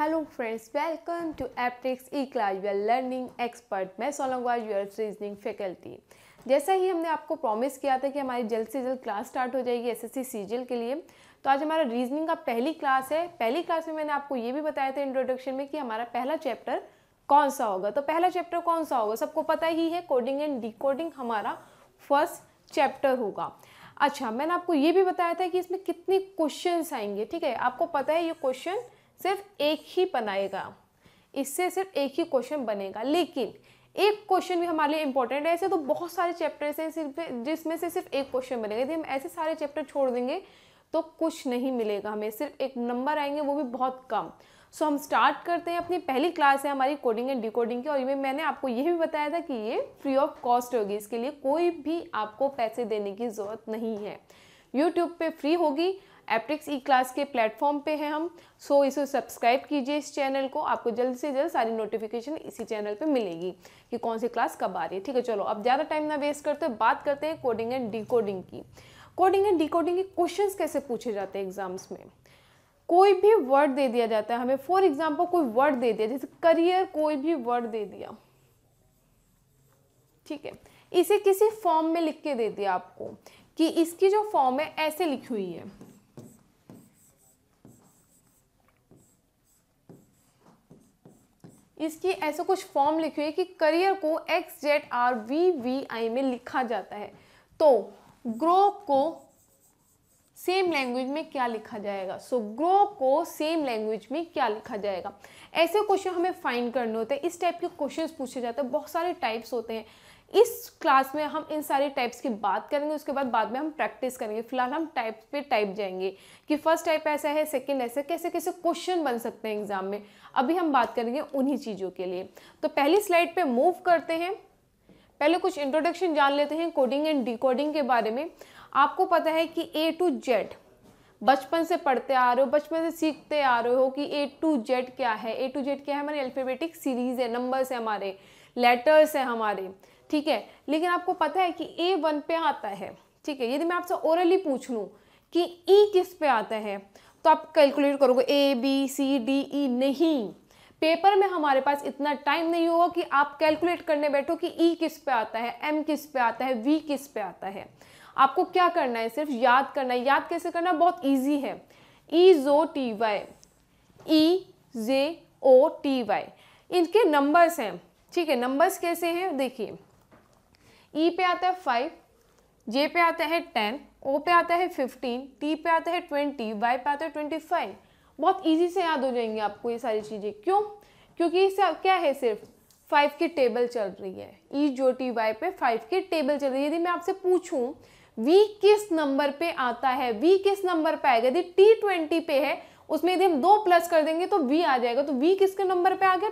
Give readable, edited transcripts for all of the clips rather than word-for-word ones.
Hello friends, welcome to Aptics e class we are learning expert. मैं Sonal your reasoning faculty. जैसा ही हमने आपको promise किया था कि हमारी जल्द से जल्द क्लास स्टार्ट हो जाएगी एसएससी सीजीएल के लिए, तो आज हमारा रीजनिंग का पहली क्लास है। पहली क्लास में मैंने आपको ये भी बताया था इंट्रोडक्शन में कि हमारा पहला चैप्टर कौन सा होगा। तो पहला चैप्टर कौन सा होगा सबको पता ही है, कोडिंग एंड डिकोडिंग हमारा फर्स्ट चैप्टर होगा। अच्छा, मैंने आपको ये भी बताया था कि इसमें कितने क्वेश्चंस आएंगे। ठीक है, आपको पता है ये क्वेश्चन सिर्फ एक ही बनाएगा, इससे सिर्फ एक ही क्वेश्चन बनेगा, लेकिन एक क्वेश्चन भी हमारे लिए इंपॉर्टेंट है। ऐसे तो बहुत सारे चैप्टर्स हैं सिर्फ जिसमें से सिर्फ एक क्वेश्चन बनेगा। यदि हम ऐसे सारे चैप्टर छोड़ देंगे तो कुछ नहीं मिलेगा हमें, सिर्फ एक नंबर आएंगे, वो भी बहुत कम। सो हम स्टार्ट करते हैं। अपनी पहली क्लास है हमारी कोडिंग एंड डिकोडिंग की, और ये मैंने आपको ये भी बताया था कि ये फ्री ऑफ कॉस्ट होगी। इसके लिए कोई भी आपको पैसे देने की ज़रूरत नहीं है। यूट्यूब पे फ्री होगी, एप्टिक्स ई क्लास के प्लेटफॉर्म पे हैं हम। सो इसे सब्सक्राइब कीजिए इस चैनल को, आपको जल्द से जल्द सारी नोटिफिकेशन इसी चैनल पे मिलेगी कि कौन सी क्लास कब आ रही है। ठीक है, चलो अब ज़्यादा टाइम ना वेस्ट करते हैं, बात करते हैं कोडिंग एंड डिकोडिंग की। कोडिंग एंड डिकोडिंग के क्वेश्चंस कैसे पूछे जाते हैं एग्जाम्स में। कोई भी वर्ड दे दिया जाता है हमें, फॉर एग्जाम्पल कोई वर्ड दे दिया, जैसे करियर, कोई भी वर्ड दे दिया, ठीक है, इसे किसी फॉर्म में लिख के दे दिया आपको कि इसकी जो फॉर्म है ऐसे लिखी हुई है। इसकी ऐसा कुछ फॉर्म लिखी हुई है कि करियर को XZRVVI में लिखा जाता है, तो ग्रो को सेम लैंग्वेज में क्या लिखा जाएगा। सो ग्रो को सेम लैंग्वेज में क्या लिखा जाएगा। ऐसे क्वेश्चन हमें फाइंड करने होते हैं। इस टाइप के क्वेश्चंस पूछे जाते हैं, बहुत सारे टाइप्स होते हैं। इस क्लास में हम इन सारे टाइप्स की बात करेंगे, उसके बाद में हम प्रैक्टिस करेंगे। फिलहाल हम टाइप पे टाइप जाएंगे कि फर्स्ट टाइप ऐसा है, सेकंड ऐसा, कैसे कैसे क्वेश्चन बन सकते हैं एग्जाम में। अभी हम बात करेंगे उन्हीं चीज़ों के लिए। तो पहली स्लाइड पे मूव करते हैं। पहले कुछ इंट्रोडक्शन जान लेते हैं कोडिंग एंड डिकोडिंग के बारे में। आपको पता है कि A to Z बचपन से पढ़ते आ रहे हो, बचपन से सीखते आ रहे हो कि A to Z क्या है। A to Z क्या है, हमारी अल्फाबेटिक सीरीज है, नंबर्स है, हमारे लेटर्स हैं हमारे, ठीक है। लेकिन आपको पता है कि A1 पे आता है, ठीक है। यदि मैं आपसे ओरली पूछ लूँ कि E किस पे आता है, तो आप कैलकुलेट करोगे ABCDE, नहीं। पेपर में हमारे पास इतना टाइम नहीं होगा कि आप कैलकुलेट करने बैठो कि E किस पे आता है, M किस पे आता है, V किस पे आता है। आपको क्या करना है, सिर्फ याद करना है। याद कैसे करना है, बहुत इजी है। EZOTY, EZOTY इनके नंबर्स हैं, ठीक है। नंबर्स कैसे हैं देखिए, E पे आता है 5, J पे आता है 10, O पे आता है 15, T पे आता है 20, Y पे आता है 25। बहुत इजी से याद हो जाएंगे आपको ये सारी चीज़ें। क्यों? क्योंकि इससे क्या है, सिर्फ 5 की टेबल चल रही है। EZOTY पे 5 की टेबल चल रही है। यदि मैं आपसे पूछूं V किस नंबर पे आता है, V किस नंबर पे आएगा, यदि T20 पे है, उसमें यदि हम 2 प्लस कर देंगे तो V आ जाएगा। तो V किसके नंबर पे आ गया,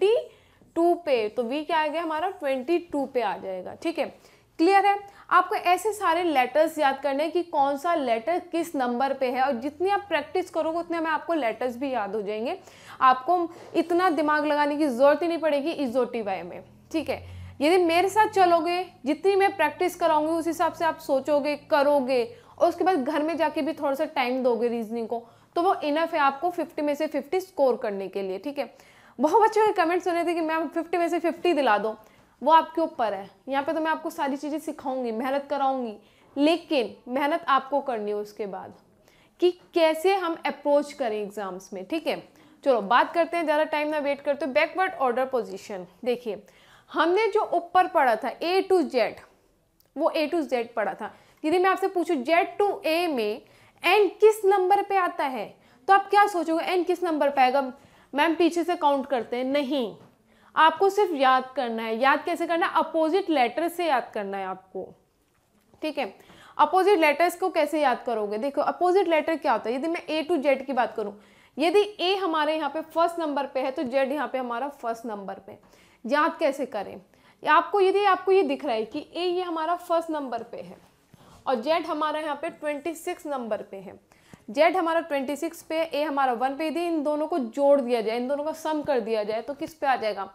22 पे, तो V क्या आ गया हमारा, 22 पे आ जाएगा। ठीक है, क्लियर है। आपको ऐसे सारे लेटर्स याद करने हैं कि कौन सा लेटर किस नंबर पे है, और जितनी आप प्रैक्टिस करोगे उतने में आपको लेटर्स भी याद हो जाएंगे। आपको इतना दिमाग लगाने की जरूरत ही नहीं पड़ेगी EZOTY में, ठीक है। यदि मेरे साथ चलोगे, जितनी मैं प्रैक्टिस कराऊंगी उस हिसाब से आप सोचोगे, करोगे, और उसके बाद घर में जाके भी थोड़ा सा टाइम दोगे रीजनिंग को, तो वो इनफ है आपको 50 में से 50 स्कोर करने के लिए, ठीक है। बहुत बच्चों के कमेंट सुने थे कि मैम 50 में से 50 दिला दो, वो आपके ऊपर है। यहाँ पे तो मैं आपको सारी चीज़ें सिखाऊंगी, मेहनत कराऊंगी, लेकिन मेहनत आपको करनी है उसके बाद कि कैसे हम अप्रोच करें एग्जाम्स में, ठीक है। चलो बात करते हैं, ज़्यादा टाइम ना वेट करते। बैकवर्ड ऑर्डर पोजीशन देखिए, हमने जो ऊपर पढ़ा था A to Z, वो A to Z पढ़ा था। यदि मैं आपसे पूछूं Z to A में N किस नंबर पे आता है, तो आप क्या सोचोगे, N किस नंबर पे आएगा। मैम पीछे से काउंट करते हैं, नहीं, आपको सिर्फ याद करना है। याद कैसे करना है, अपोजिट लेटर से याद करना है आपको, ठीक है। अपोजिट लेटर्स को कैसे याद करोगे, देखो अपोजिट लेटर क्या होता है। यदि मैं A to Z की बात करूं, यदि A हमारे यहाँ पे फर्स्ट नंबर पे है तो Z यहाँ पे हमारा फर्स्ट नंबर पे। याद कैसे करें, आपको यदि आपको ये दिख रहा है कि A ये हमारा फर्स्ट नंबर पे है और Z हमारा यहाँ पे 26 नंबर पे है, Z हमारा 26 पे, A हमारा 1 पे, यदि इन दोनों को जोड़ दिया जाए, इन दोनों का सम कर दिया जाए, तो किस पे आ जाएगा,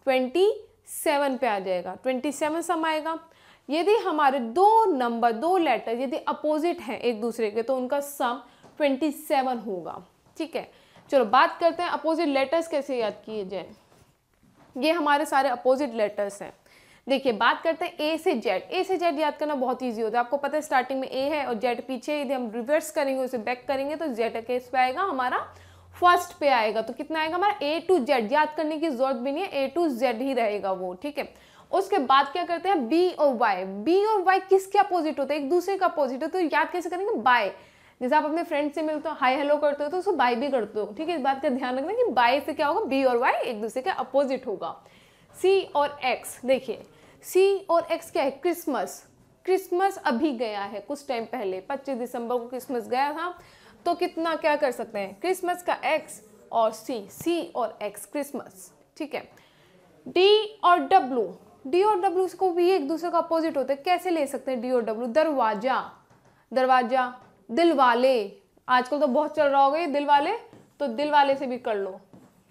27 पे आ जाएगा। 27 सम आएगा। यदि हमारे दो नंबर, दो लेटर यदि अपोजिट हैं एक दूसरे के, तो उनका सम 27 होगा, ठीक है। चलो बात करते हैं अपोजिट लेटर्स कैसे याद किए जाए। ये हमारे सारे अपोजिट लेटर्स हैं। देखिए बात करते हैं ए से जेड। ए से जेड याद करना बहुत इजी होता है, आपको पता है स्टार्टिंग में ए है और जेड पीछे, यदि हम रिवर्स करेंगे उसे बैक करेंगे तो जेड किस पे आएगा, हमारा फर्स्ट पे आएगा। तो कितना आएगा हमारा ए टू जेड, याद करने की जरूरत भी नहीं है, ए टू जेड ही रहेगा वो, ठीक है। उसके बाद क्या करते हैं बी और वाई। बी और वाई किसके अपोजिट होते हैं, एक दूसरे का अपोजिट है, तो याद कैसे करेंगे बाय। जैसे आप अपने फ्रेंड से मिलते हो, हाय हेलो करते हो तो उसको बाय भी करते हो, ठीक है। इस बात का ध्यान रखना कि बाय से क्या होगा, बी और वाई एक दूसरे के अपोजिट होगा। सी और एक्स, देखिए सी और एक्स क्या है, क्रिसमस। क्रिसमस अभी गया है कुछ टाइम पहले, 25 दिसंबर को क्रिसमस गया था, तो कितना क्या कर सकते हैं, क्रिसमस का एक्स और सी और एक्स क्रिसमस, ठीक है। डी और डब्ल्यू, डी और डब्ल्यू को भी एक दूसरे का अपोजिट होते हैं, कैसे ले सकते हैं डी और डब्ल्यू, दरवाजा, दरवाजा, दिल वाले, आजकल तो बहुत चल रहा होगा ये दिल वाले, तो दिल वाले से भी कर लो,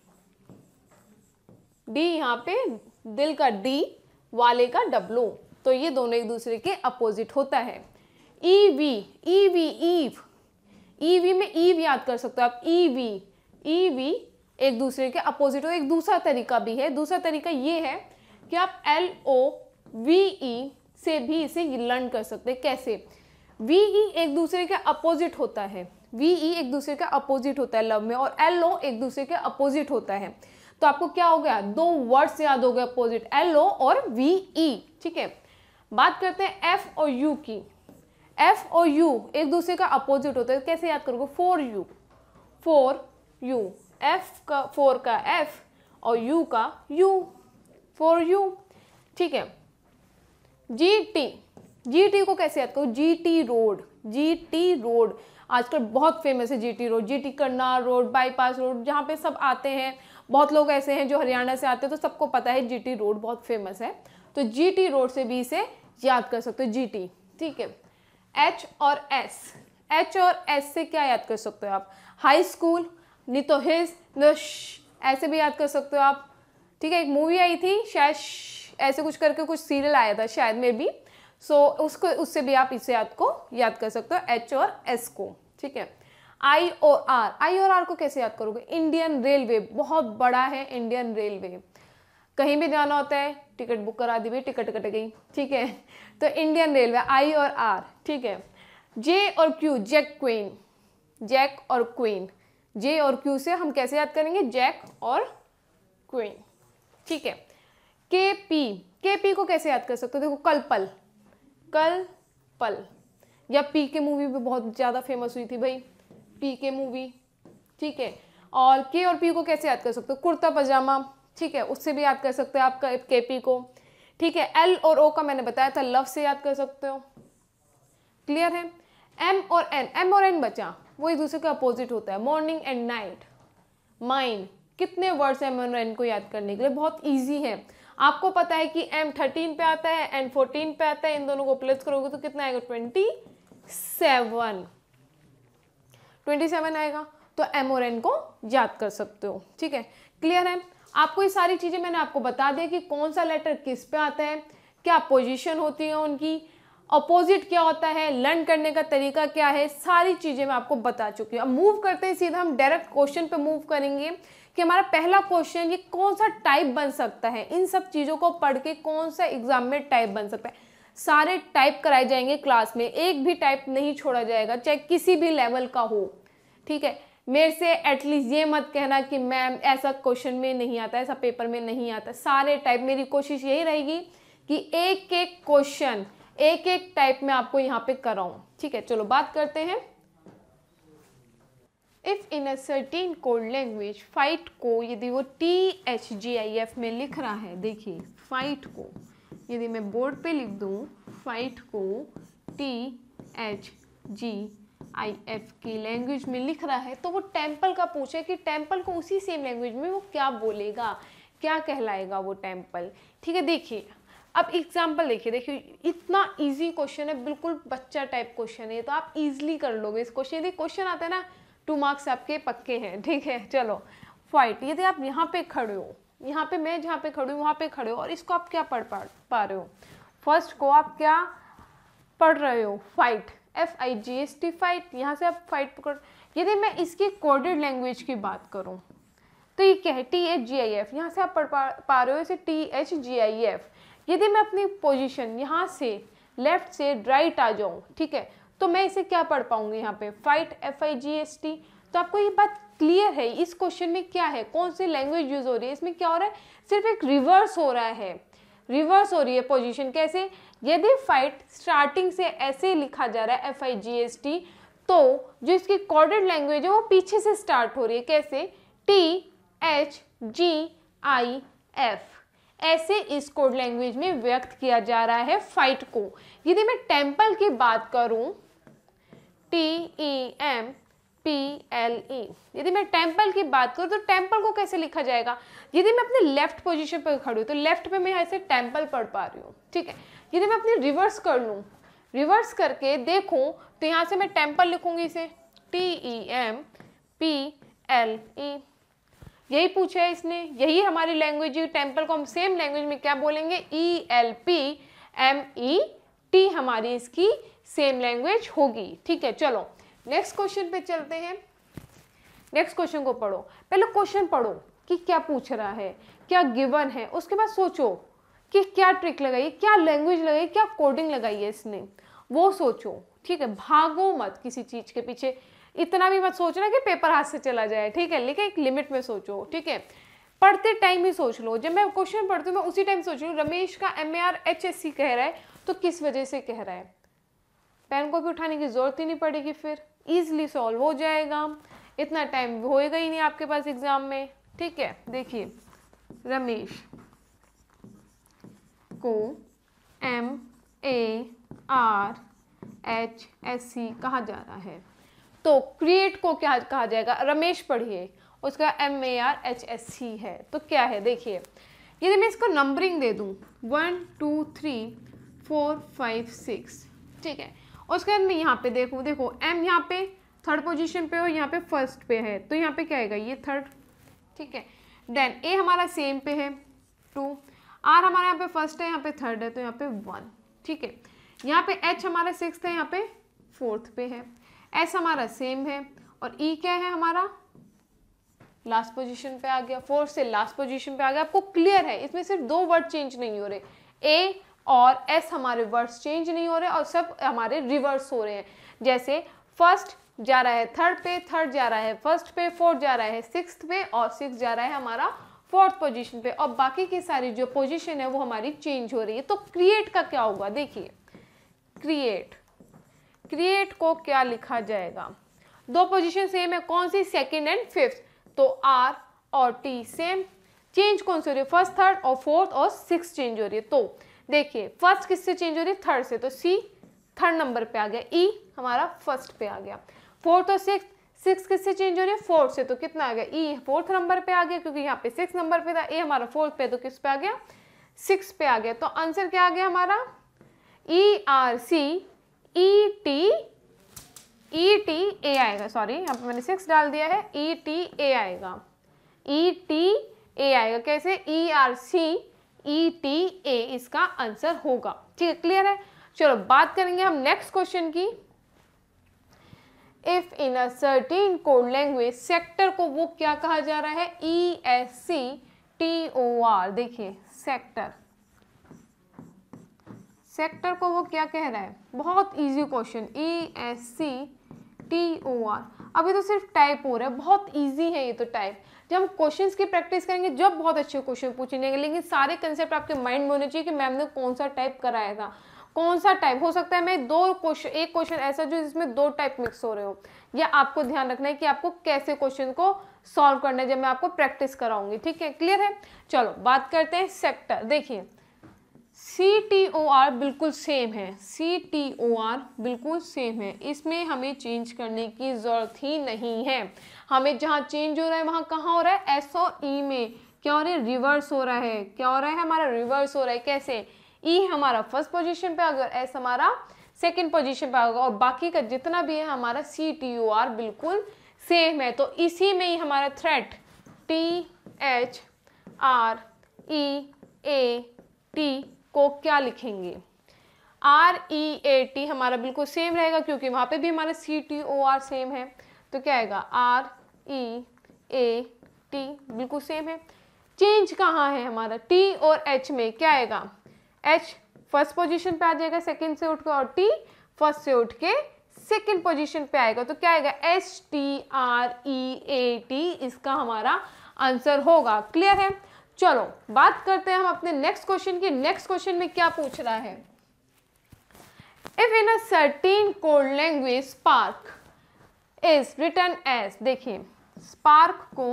डी यहाँ पे दिल का डी, वाले का डब्ल्यू, तो ये दोनों एक दूसरे के अपोजिट होता है। ईवी, ईवी ईव, ईवी में ईव याद कर सकते हो आप, ईवी, ईवी एक दूसरे के अपोजिट हो। एक दूसरा तरीका भी है, दूसरा तरीका ये है कि आप LOVE से भी इसे लर्न कर सकते हैं। कैसे, VE एक दूसरे के अपोजिट होता है, VE एक दूसरे का अपोजिट होता है लव में, और LO एक दूसरे के अपोजिट होता है। तो आपको क्या हो गया, दो वर्ड्स याद हो गए अपोजिट, LO और VE, ठीक है। बात करते हैं F और U की। F और U एक दूसरे का अपोजिट होता है, कैसे याद करोगे, फॉर यू, F का फोर का F और U का U, फॉर यू, ठीक है। GT को कैसे याद करो, GT रोड आजकल बहुत फेमस है, GT road, GT Karnal road, bypass road, जहाँ पे सब आते हैं, बहुत लोग ऐसे हैं जो हरियाणा से आते हैं, तो सबको पता है GT रोड बहुत फेमस है, तो GT रोड से भी इसे याद कर सकते हो, GT, ठीक है। H और S से क्या याद कर सकते हो आप, हाई स्कूल, नहीं तो हिज, ऐसे भी याद कर सकते हो आप, ठीक है। एक मूवी आई थी शायद ऐसे कुछ करके, कुछ सीरियल आया था शायद में भी, सो उससे भी आप इसे याद कर सकते हो, H और S को, ठीक है। I और R को कैसे याद करोगे, इंडियन रेलवे, बहुत बड़ा है इंडियन रेलवे, कहीं भी जाना होता है टिकट बुक करा दी भाई, टिकट कट गई, ठीक है, तो इंडियन रेलवे, I और R, ठीक है। J और Q, जैक और क्वीन, J और Q से हम कैसे याद करेंगे, जैक और क्वीन, ठीक है। KP को कैसे याद कर सकते हो, देखो कल पल, या PK मूवी भी बहुत ज़्यादा फेमस हुई थी भाई, PK मूवी, ठीक है। और K और P को कैसे याद कर सकते हो, कुर्ता पजामा, ठीक है, उससे भी याद कर सकते हो आप KP को, ठीक है। L और O का मैंने बताया था, लव से याद कर सकते हो, क्लियर है। M और N बचा, वो एक दूसरे का अपोजिट होता है, मॉर्निंग एंड नाइट, माइंड, कितने वर्ड्स हैं M और N को याद करने के लिए, बहुत ईजी है। आपको पता है कि M 13 पे आता है, N 14 पे आता है, इन दोनों को प्लस करोगे तो कितना आएगा, 27 आएगा, तो M और N को याद कर सकते हो, ठीक है, क्लियर है। आपको ये सारी चीजें मैंने आपको बता दिया कि कौन सा लेटर किस पे आता है, क्या पोजीशन होती है उनकी, अपोजिट क्या होता है, लर्न करने का तरीका क्या है, सारी चीजें मैं आपको बता चुकी हूँ। अब मूव करते हैं सीधा, हम डायरेक्ट क्वेश्चन पे मूव करेंगे कि हमारा पहला क्वेश्चन ये कौन सा टाइप बन सकता है, इन सब चीजों को पढ़ के कौन सा एग्जाम में टाइप बन सकता है। सारे टाइप कराए जाएंगे क्लास में, एक भी टाइप नहीं छोड़ा जाएगा, चाहे किसी भी लेवल का हो, ठीक है। मेरे से एटलीस्ट ये मत कहना कि मैम ऐसा क्वेश्चन में नहीं आता, ऐसा पेपर में नहीं आता, सारे टाइप, मेरी कोशिश यही रहेगी कि एक एक क्वेश्चन एक एक टाइप में आपको यहाँ पे कराऊं, ठीक है। चलो बात करते हैं। If in a certain code language, fight को यदि वो THGIF में लिख रहा है, देखिए फाइट को यदि मैं बोर्ड पे लिख दूं, फाइट को THGIF की लैंग्वेज में लिख रहा है, तो वो टेम्पल का पूछे कि टेम्पल को उसी सेम लैंग्वेज में वो क्या बोलेगा, क्या कहलाएगा वो टेम्पल, ठीक है। देखिए अब एग्जाम्पल देखिए, इतना इजी क्वेश्चन है, बिल्कुल बच्चा टाइप क्वेश्चन है, तो आप इजीली कर लोगे इस क्वेश्चन। यदि क्वेश्चन आता है ना 2 मार्क्स आपके पक्के हैं, ठीक है। चलो फाइट, यदि आप यहाँ पे खड़े हो, यहाँ पे मैं जहाँ पे खड़े हूँ वहाँ पे खड़े हो, और इसको आप क्या पढ़ पा रहे हो, फर्स्ट को आप क्या पढ़ रहे हो, फाइट, FIGHT फाइट, यहाँ से आप फाइट पकड़, यदि मैं इसकी कोडेड लैंग्वेज की बात करूँ तो ये क्या है, THGIF, यहाँ से आप पढ़ पा रहे हो इसे THGIF। यदि मैं अपनी पोजीशन यहाँ से लेफ्ट से राइट आ जाऊँ, ठीक है, तो मैं इसे क्या पढ़ पाऊंगी यहाँ पे, फाइट, FIGST। तो आपको ये बात क्लियर है इस क्वेश्चन में क्या है, कौन सी लैंग्वेज यूज हो रही है, इसमें क्या हो रहा है, सिर्फ एक रिवर्स हो रहा है, रिवर्स हो रही है पोजीशन। कैसे, यदि फाइट स्टार्टिंग से ऐसे लिखा जा रहा है FIGST, तो जो इसकी कोडेड लैंग्वेज है वो पीछे से स्टार्ट हो रही है। कैसे, THGIF, ऐसे इस कोड लैंग्वेज में व्यक्त किया जा रहा है फाइट को। यदि मैं टेम्पल की बात करूं, TEMPLE, यदि मैं टेम्पल की बात करूं तो टेम्पल को कैसे लिखा जाएगा, यदि मैं अपने लेफ्ट पोजीशन पर खड़ी हूं तो लेफ्ट पे मैं ऐसे टेम्पल पढ़ पा रही हूँ, ठीक है। यदि मैं अपनी रिवर्स कर लूँ, रिवर्स करके देखूं तो यहाँ से मैं टेम्पल लिखूंगी इसे TEMPLE। यही पूछा है इसने, यही हमारी लैंग्वेज है। टेम्पल को हम सेम लैंग्वेज में क्या बोलेंगे, ELPMET, हमारी इसकी सेम लैंग्वेज होगी, ठीक है। चलो नेक्स्ट क्वेश्चन पे चलते हैं। नेक्स्ट क्वेश्चन को पढ़ो, पहले क्वेश्चन पढ़ो कि क्या पूछ रहा है, क्या गिवन है, उसके बाद सोचो कि क्या ट्रिक लगाई, क्या लैंग्वेज लगाई, क्या कोडिंग लगाई है इसने, वो सोचो, ठीक है। भागो मत किसी चीज के पीछे, इतना भी मत सोचना कि पेपर हाथ से चला जाए, ठीक है, लेकिन एक लिमिट में सोचो, ठीक है। पढ़ते टाइम ही सोच लो, जब मैं क्वेश्चन पढ़ती हूँ मैं उसी टाइम सोच लूँ रमेश का MAR HSC कह रहा है तो किस वजह से कह रहा है, पेन को भी उठाने की जरूरत ही नहीं पड़ेगी, फिर इजीली सॉल्व हो जाएगा, इतना टाइम होएगा ही नहीं आपके पास एग्जाम में, ठीक है। देखिए रमेश को MAR HSC कहा जा रहा है, तो क्रिएट को क्या कहा जाएगा, रमेश पढ़िए, उसका MAR HSC है, तो क्या है, देखिए यदि मैं इसको नंबरिंग दे दूं 1 2 3 4 5 6, ठीक है, उसके बाद मैं यहाँ पे देखूँ, देखो M यहाँ पे थर्ड पोजीशन पे और यहाँ पे फर्स्ट पे है, तो यहाँ पे क्या आएगा, ये थर्ड, ठीक है। देन A हमारा सेम पे है 2, R हमारा यहाँ पे फर्स्ट है, यहाँ पे थर्ड है, तो यहाँ पे 1, ठीक है। यहाँ पे H हमारा सिक्स्थ है, यहाँ पे फोर्थ पे है, S हमारा सेम है, और E क्या है हमारा लास्ट पोजीशन पे आ गया, फोर्थ से लास्ट पोजीशन पे आ गया। आपको क्लियर है, इसमें सिर्फ 2 वर्ड चेंज नहीं हो रहे, A और S हमारे वर्ड्स चेंज नहीं हो रहे और सब हमारे रिवर्स हो रहे हैं। जैसे फर्स्ट जा रहा है थर्ड पे, थर्ड जा रहा है फर्स्ट पे, फोर्थ जा रहा है सिक्स्थ पे, और सिक्स जा रहा है हमारा फोर्थ पोजीशन पे, और बाकी की सारी जो पोजीशन है वो हमारी चेंज हो रही है। तो क्रिएट का क्या होगा, देखिए क्रिएट को क्या लिखा जाएगा, 2 पोजीशन सेम है, कौन सी, सेकंड एंड फिफ्थ, तो R और T सेम, चेंज कौन सी हो रही है, फर्स्ट थर्ड और फोर्थ और सिक्स चेंज हो रही है। तो देखिए फर्स्ट किससे चेंज हो रही है, थर्ड से, तो C थर्ड नंबर पे आ गया, E हमारा फर्स्ट पे आ गया, फोर्थ और सिक्स किससे चेंज हो रही है, फोर्थ से, तो कितना आ गया, E फोर्थ नंबर पे आ गया, क्योंकि यहाँ पे 6 नंबर पे था, A हमारा फोर्थ पे, तो किस पे आ गया, 6 पे आ गया। तो आंसर क्या आ गया हमारा, ETA आएगा, सॉरी यहाँ पे मैंने 6 डाल दिया है, ETA आएगा, ETA आएगा, कैसे, ETA इसका आंसर होगा, ठीक है, क्लियर है। चलो बात करेंगे हम नेक्स्ट क्वेश्चन की। If in a certain code language, sector को वो क्या कहा जा रहा है, ESCTOR, देखिए सेक्टर को वो क्या कह रहा है, बहुत इजी क्वेश्चन, ESCTOR। अभी तो सिर्फ टाइप हो रहा है, बहुत इजी है ये तो टाइप, जब हम क्वेश्चंस की प्रैक्टिस करेंगे जब बहुत अच्छे क्वेश्चन पूछेंगे, लेकिन सारे कंसेप्ट आपके माइंड में होने चाहिए कि मैम ने कौन सा टाइप कराया था, कौन सा टाइप हो सकता है, मैं एक क्वेश्चन ऐसा जो जिसमें 2 टाइप मिक्स हो रहे हो, या आपको ध्यान रखना है कि आपको कैसे क्वेश्चन को सॉल्व करना है, जब मैं आपको प्रैक्टिस कराऊंगी, ठीक है, क्लियर है। चलो बात करते हैं सेक्टर। देखिए CTOR बिल्कुल सेम है, CTOR बिल्कुल सेम है, इसमें हमें चेंज करने की जरूरत ही नहीं है। हमें जहाँ चेंज हो रहा है वहाँ कहाँ हो रहा है, S और E में क्या हो रहा है, रिवर्स हो रहा है, क्या हो रहा है हमारा, रिवर्स हो रहा है। कैसे, E हमारा फर्स्ट पोजीशन पे अगर S हमारा सेकंड पोजीशन पे होगा, और बाकी का जितना भी है हमारा CTOR बिल्कुल सेम है। तो इसी में ही हमारा थ्रेट THREAT को क्या लिखेंगे, REAT हमारा बिल्कुल सेम रहेगा, क्योंकि वहाँ पे भी हमारा CTOR सेम है। तो क्या आएगा REAT, बिल्कुल सेम है। चेंज कहाँ है हमारा, T और H में, क्या आएगा, H फर्स्ट पोजीशन पे आ जाएगा सेकंड से उठ के, और T फर्स्ट से उठ के सेकंड पोजीशन पे आएगा, तो क्या आएगा STREAT, इसका हमारा आंसर होगा। क्लियर है। चलो बात करते हैं हम अपने नेक्स्ट क्वेश्चन की। नेक्स्ट क्वेश्चन में क्या पूछ रहा है, if in a certain code language spark is written as, देखिए स्पार्क को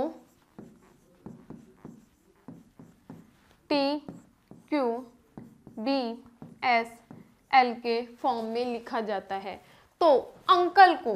TQBSL के फॉर्म में लिखा जाता है, तो अंकल को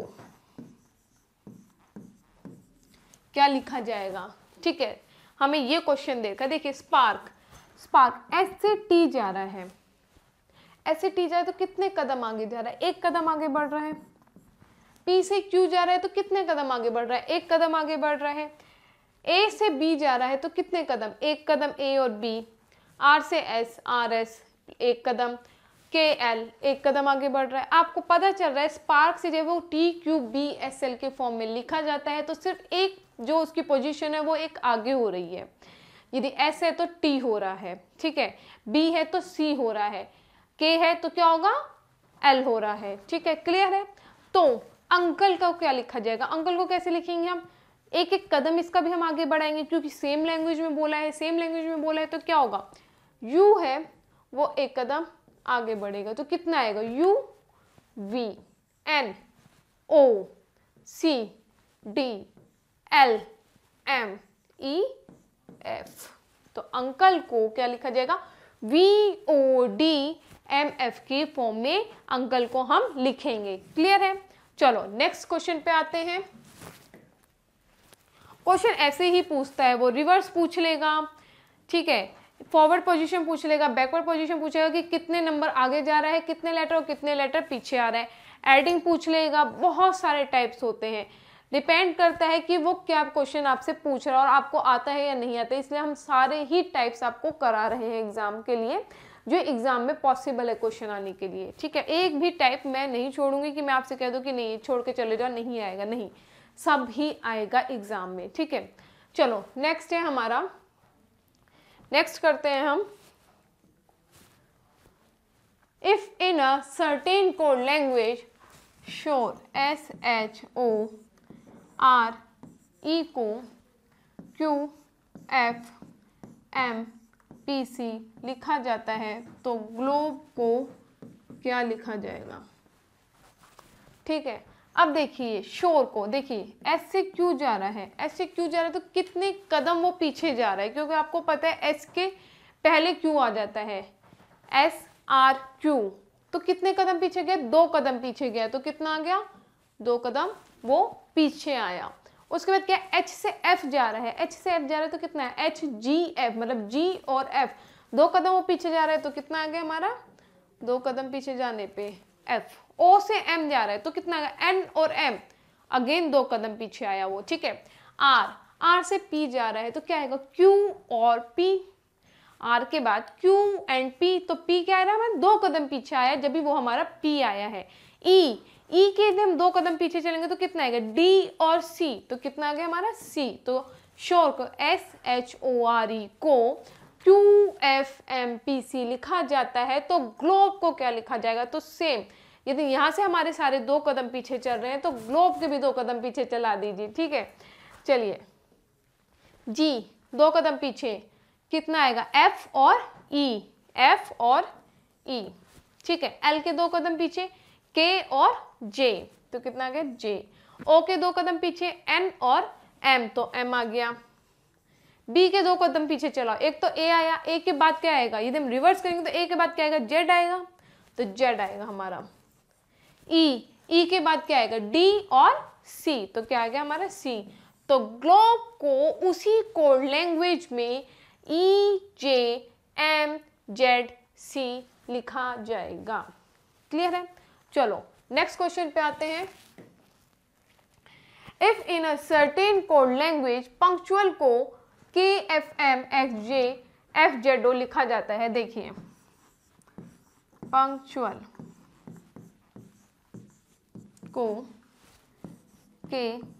क्या लिखा जाएगा। ठीक है, हमें ये क्वेश्चन देखा, देखिए स्पार्क S से T जा रहा है, S से T जा रहा है तो कितने कदम आगे जा रहा है, एक कदम आगे बढ़ रहा है। P से Q जा रहा है तो कितने कदम आगे बढ़ रहा है, एक कदम आगे बढ़ रहा है। A से B जा रहा है तो कितने कदम, एक कदम A और B। R से S RS एक कदम, KL एक कदम आगे बढ़ रहा है। आपको पता चल रहा है स्पार्क से जब वो TQBSL के फॉर्म में लिखा जाता है तो सिर्फ एक जो उसकी पोजीशन है वो एक आगे हो रही है। यदि S है तो T हो रहा है, ठीक है, B है तो C हो रहा है, K है तो क्या होगा, L हो रहा है। ठीक है, क्लियर है। तो अंकल का क्या लिखा जाएगा, अंकल को कैसे लिखेंगे हम, एक एक कदम इसका भी हम आगे बढ़ाएंगे क्योंकि सेम लैंग्वेज में बोला है, सेम लैंग्वेज में बोला है तो क्या होगा, U है वो एक कदम आगे बढ़ेगा तो कितना आएगा, U V N O C D L M E F, तो अंकल को क्या लिखा जाएगा, VODMF के फॉर्म में अंकल को हम लिखेंगे। क्लियर है। चलो नेक्स्ट क्वेश्चन पे आते हैं। क्वेश्चन ऐसे ही पूछता है, वो रिवर्स पूछ लेगा, ठीक है, फॉरवर्ड पोजीशन पूछ लेगा, बैकवर्ड पोजीशन पूछेगा कि कितने नंबर आगे जा रहा है, कितने लेटर और कितने लेटर पीछे आ रहा है, एडिंग पूछ लेगा, बहुत सारे टाइप्स होते हैं। डिपेंड करता है कि वो क्या क्वेश्चन आपसे पूछ रहा है और आपको आता है या नहीं आता है, इसलिए हम सारे ही टाइप्स आपको करा रहे हैं एग्जाम के लिए, जो एग्जाम में पॉसिबल है क्वेश्चन आने के लिए। ठीक है, एक भी टाइप मैं नहीं छोड़ूंगी कि मैं आपसे कह दूं कि नहीं छोड़ के चले जाओ, नहीं आएगा, नहीं, सब ही आएगा एग्जाम में। ठीक है, चलो नेक्स्ट है हमारा, नेक्स्ट करते हैं हम, if in a certain code language sure SHORE को QFMPC लिखा जाता है तो ग्लोब को क्या लिखा जाएगा। ठीक है, अब देखिए शोर को, देखिए S से Q जा रहा है, S से Q जा रहा है तो कितने कदम वो पीछे जा रहा है, क्योंकि आपको पता है S के पहले Q आ जाता है, SRQ, तो कितने कदम पीछे गया, 2 कदम पीछे गया, तो कितना आ गया, 2 कदम वो पीछे आया। उसके बाद क्या, H से F जा रहा है, H से F जा रहा है तो कितना है, HGF, मतलब G और F 2 कदम वो पीछे जा रहा है तो कितना आ गया हमारा, 2 कदम पीछे जाने पे F। O से M जा रहा है तो कितना आ गया, N और M अगेन 2 कदम पीछे आया वो। ठीक है, R से P जा रहा है तो क्या आएगा, Q और P, R के बाद Q एंड P, तो P क्या आ रहा है हमारा, 2 कदम पीछे आया जब भी वो हमारा P आया है। E के यदि हम 2 कदम पीछे चलेंगे तो कितना आएगा, D और C, तो कितना आ गया हमारा C, तो श्योर को SHORE को QFMPC लिखा जाता है तो ग्लोब को क्या लिखा जाएगा, तो सेम, यदि यहाँ से हमारे सारे 2 कदम पीछे चल रहे हैं तो ग्लोब के भी 2 कदम पीछे चला दीजिए। ठीक है, चलिए G 2 कदम पीछे, कितना आएगा, F और E, F और E। ठीक है, L के 2 कदम पीछे, K और J, तो कितना आ गया J। O के 2 कदम पीछे, N और M, तो M आ गया। B के 2 कदम पीछे चलाओ, एक तो A आया, A के बाद क्या आएगा, यदि हम रिवर्स करेंगे तो A के बाद क्या आएगा, Z आएगा, तो Z आएगा हमारा। E के बाद क्या आएगा, D और C, तो क्या आ गया हमारा C। तो ग्लोब को उसी कोड लैंग्वेज में EJMZC लिखा जाएगा। क्लियर है। चलो नेक्स्ट क्वेश्चन पे आते हैं। If in a certain code language punctual को KFMXJFZO लिखा जाता है, देखिए पंक्चुअल को KFMXJFZO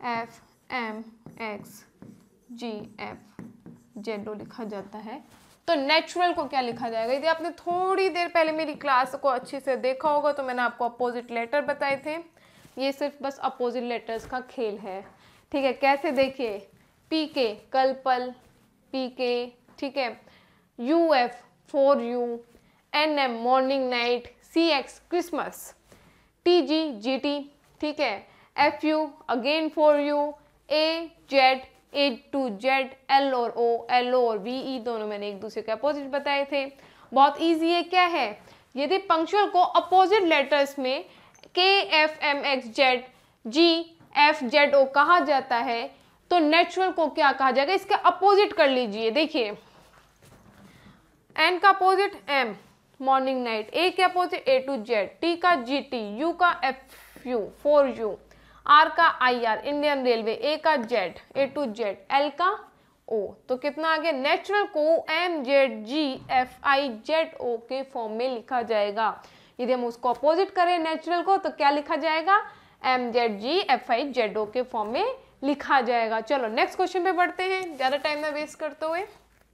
F M X G F Z O लिखा जाता है। तो नेचुरल को क्या लिखा जाएगा? यदि आपने थोड़ी देर पहले मेरी क्लास को अच्छे से देखा होगा तो मैंने आपको अपोजिट लेटर बताए थे। ये सिर्फ बस अपोजिट लेटर्स का खेल है, ठीक है। कैसे? देखिए, पी के कल पल, पी के, ठीक है, U F for you, N M morning night, C X Christmas, T G G T, ठीक है, F U again for you, A Z A to Z, L और ओ, एल और V E दोनों मैंने एक दूसरे के अपोजिट बताए थे। बहुत इजी है। क्या है? यदि पंक्चुअल को अपोजिट लेटर्स में K F M X Z G F Z O कहा जाता है तो नेचुरल को क्या कहा जाएगा? इसके अपोजिट कर लीजिए। देखिए, एन का opposite M morning night, A के opposite A to Z, T का जी टी, यू का F U for you, R का I R Indian railway, A का Z A to Z, L का ओ। तो कितना आ गया? नेचुरल को M Z G F I Z O के फॉर्म में लिखा जाएगा। यदि हम उसको अपोजिट करें नेचुरल को तो क्या लिखा जाएगा? M Z G F I Z O के फॉर्म में लिखा जाएगा। चलो नेक्स्ट क्वेश्चन पे बढ़ते हैं, ज्यादा टाइम ना वेस्ट करते हुए।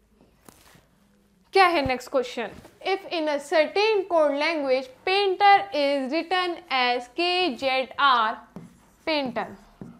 क्या है next question? If in a certain code language painter is written as K Z R, painter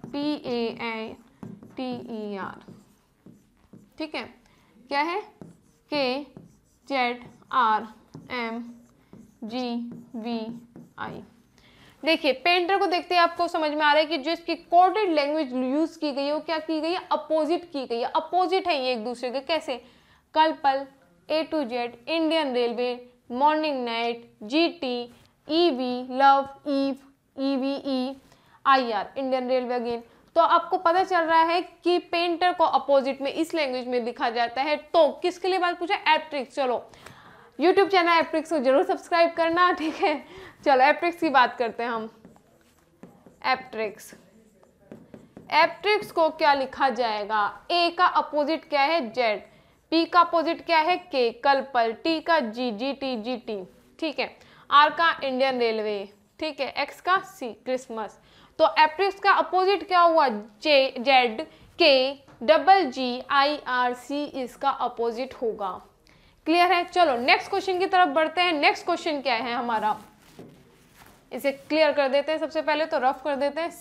PAINTER, ठीक है, क्या है? K Z R M G V I. देखिए, पेंटर को देखते हैं आपको समझ में आ रहा है कि जो इसकी कोडेड लैंग्वेज यूज की गई है वो क्या की गई है? अपोजिट की गई है। अपोजिट है ये एक दूसरे के। कैसे? कल पल, A to Z, Indian railway, morning night, GT, EV love, Eve, EVE, IR Indian railway again. तो आपको पता चल रहा है कि पेंटर को अपोजिट में इस लैंग्वेज में लिखा जाता है। तो किसके लिए बात पूछा? एप्ट्रिक्स। चलो यूट्यूब चैनल एप्ट्रिक्स को जरूर सब्सक्राइब करना, ठीक है। चलो एप्ट्रिक्स की बात करते हैं हम। एप्ट्रिक्स, एप्ट्रिक्स को क्या लिखा जाएगा? ए का अपोजिट क्या है? जेड, पी का अपोजिट क्या है? के कल पल, टी का जी जी टी जी टी, ठीक है, आर का इंडियन रेलवे, ठीक है, एक्स का सी क्रिसमस। तो एप्ट्रिक्स का अपोजिट क्या हुआ? J Z, K double G I R C इसका अपोजिट होगा। क्लियर है? चलो नेक्स्ट क्वेश्चन की तरफ बढ़ते हैं। नेक्स्ट क्वेश्चन क्या है हमारा? इसे क्लियर कर देते हैं। सबसे पहले तो रफ कर देते हैं।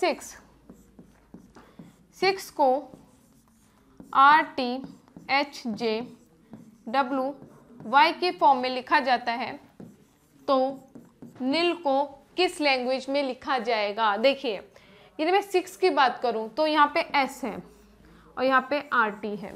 6 को RTHJWY के फॉर्म में लिखा जाता है तो नील को किस लैंग्वेज में लिखा जाएगा? देखिए, यदि मैं 6 की बात करूं तो यहाँ पे S है और यहाँ पे RT है।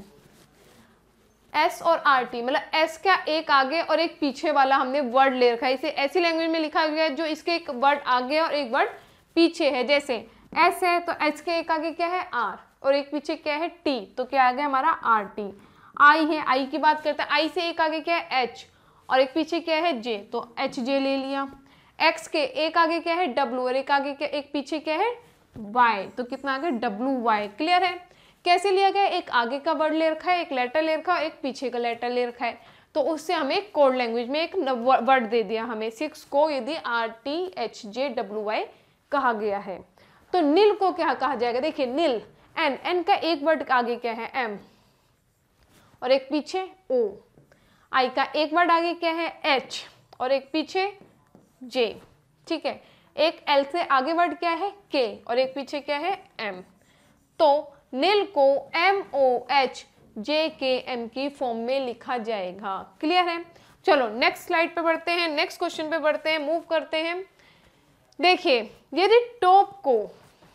S और RT मतलब S का एक आगे और एक पीछे वाला हमने वर्ड ले रखा है। इसे ऐसी लैंग्वेज में लिखा गया है जो इसके एक वर्ड आगे और एक वर्ड पीछे है। जैसे S है तो S के एक आगे क्या है? R और एक पीछे क्या है? T, तो क्या आ गया हमारा? RT। I है, I की बात करते हैं। I से एक आगे क्या है? H और एक पीछे क्या है? J, तो HJ ले लिया। X के एक आगे क्या है? W और एक आगे क्या, एक पीछे क्या है? Y, तो कितना आ गया? WY। क्लियर है? कैसे लिया गया? एक आगे का वर्ड ले रखा है, एक लेटर ले रखा है, एक पीछे का लेटर ले रखा है, तो उससे हमें कोड लैंग्वेज में एक वर्ड दे दिया हमें। 6 को यदि RTHJWY कहा गया है तो नील को क्या कहा जाएगा? देखिए, नील N का एक वर्ड आगे क्या है? M और एक पीछे O। I का एक वर्ड आगे क्या है? H और एक पीछे J, ठीक है। एक L से आगे वर्ड क्या है? K और एक पीछे क्या है? M। तो नील को MOHJKM की फॉर्म में लिखा जाएगा। क्लियर है? चलो नेक्स्ट स्लाइड पे बढ़ते हैं, नेक्स्ट क्वेश्चन पे बढ़ते हैं, मूव करते हैं। देखिए, यदि टॉप को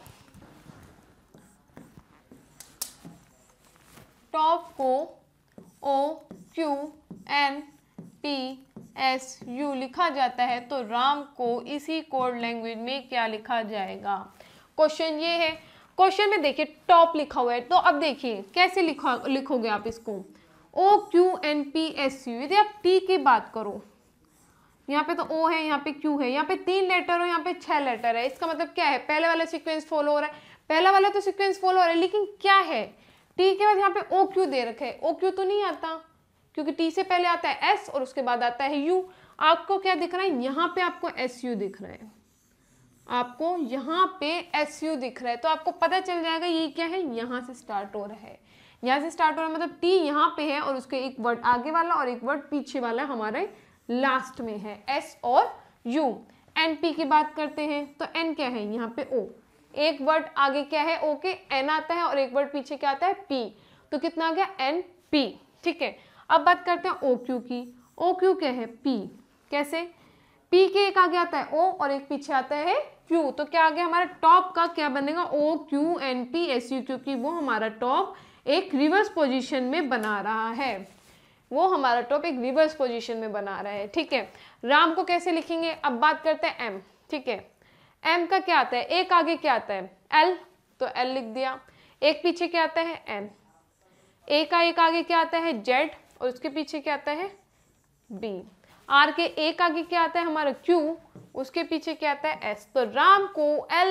OQNPSU लिखा जाता है तो राम को इसी कोड लैंग्वेज में क्या लिखा जाएगा? क्वेश्चन ये है। क्वेश्चन में देखिए टॉप लिखा हुआ है, तो अब देखिए कैसे लिखोगे आप इसको? OQNPSU। यदि आप T की बात करो, यहाँ पे तो O है, यहाँ पे Q है, यहाँ पे 3 लेटर और यहाँ पे 6 लेटर है। इसका मतलब क्या है? पहले वाला सीक्वेंस फॉलो हो रहा है, पहला वाला तो सीक्वेंस फॉलो हो रहा है, लेकिन क्या है? T के बाद यहाँ पे OQ दे रखे है। OQ तो नहीं आता क्योंकि T से पहले आता है S और उसके बाद आता है U। आपको क्या दिख रहा है? यहाँ पे आपको SU दिख रहा है। आपको यहाँ पे SU दिख रहा है, तो आपको पता चल जाएगा ये क्या है, यहाँ से स्टार्ट हो रहा है, यहाँ से स्टार्ट हो रहा है, मतलब T यहाँ पे है और उसके एक वर्ड आगे वाला और एक वर्ड पीछे वाला हमारे लास्ट में है, S और U। NP की बात करते हैं तो N क्या है, यहाँ पे O, एक वर्ड आगे क्या है O के N आता है और एक वर्ड पीछे क्या आता है P, तो कितना आ गया NP। ठीक है, अब बात करते हैं OQ की। OQ क्या है P, कैसे, P के एक आगे आता है O और एक पीछे आता है Q, तो क्या आ गया हमारा टॉप का क्या बनेगा OQNPSU, क्योंकि वो हमारा टॉप एक रिवर्स पोजीशन में बना रहा है, वो हमारा टॉप एक रिवर्स पोजीशन में बना रहा है। ठीक है, राम को कैसे लिखेंगे, अब बात करते हैं M। ठीक है, M का क्या आता है, एक आगे क्या आता है L, तो L लिख दिया, एक पीछे क्या आता है N, एक आगे क्या आता है Z और उसके पीछे क्या आता है B, R के एक आगे क्या आता है हमारा Q, उसके पीछे क्या आता है S, तो राम को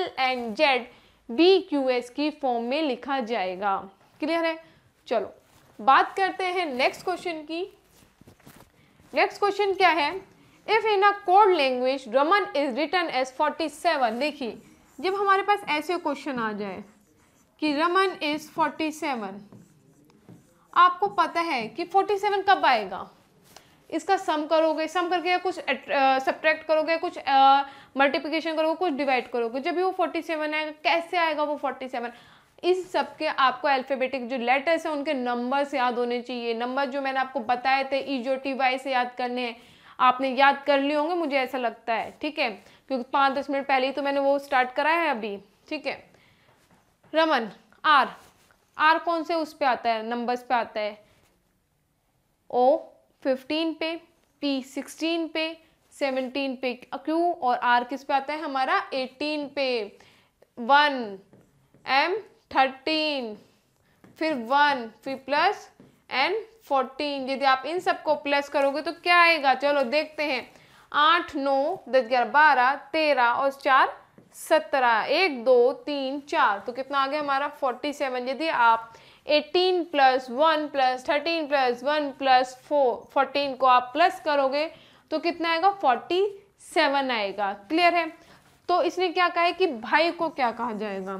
LNZBQS की फॉर्म में लिखा जाएगा। क्लियर है, चलो बात करते हैं नेक्स्ट क्वेश्चन की। नेक्स्ट क्वेश्चन क्या है, if in a code language Raman is written as 47। देखिए, जब हमारे पास ऐसे क्वेश्चन आ जाए कि रमन इज 47, आपको पता है कि 47 कब आएगा, इसका सम करोगे, सम करके या कुछ सब्ट्रैक्ट करोगे, कुछ मल्टीप्लिकेशन करोगे, कुछ डिवाइड करोगे, जब भी वो 47 आएगा, कैसे आएगा वो 47, इस सब के आपको अल्फाबेटिक जो लेटर्स हैं उनके नंबर्स याद होने चाहिए। नंबर जो मैंने आपको बताए थे EJOTY से याद करने हैं, आपने याद कर लिए होंगे मुझे ऐसा लगता है। ठीक है, क्योंकि 5-10 मिनट पहले ही तो मैंने वो स्टार्ट कराया है अभी। ठीक है, रमन R कौन से उस पे आता है, नंबर्स पे आता है, O 15 पे, P 16 पे, 17 पे, Q और R किस पे आता है हमारा 18 पे, 1 M 13, फिर 1, फिर प्लस N 14। यदि आप इन सबको प्लस करोगे तो क्या आएगा, चलो देखते हैं, 8 9 10 11 12 13 और 4 17, 1 2 3 4, तो कितना आ गया हमारा 47। यदि आप 18 प्लस 1 प्लस 13 प्लस 1 प्लस 14 को आप प्लस करोगे तो कितना आएगा 47 आएगा। क्लियर है, तो इसने क्या कहा है कि भाई को क्या कहा जाएगा,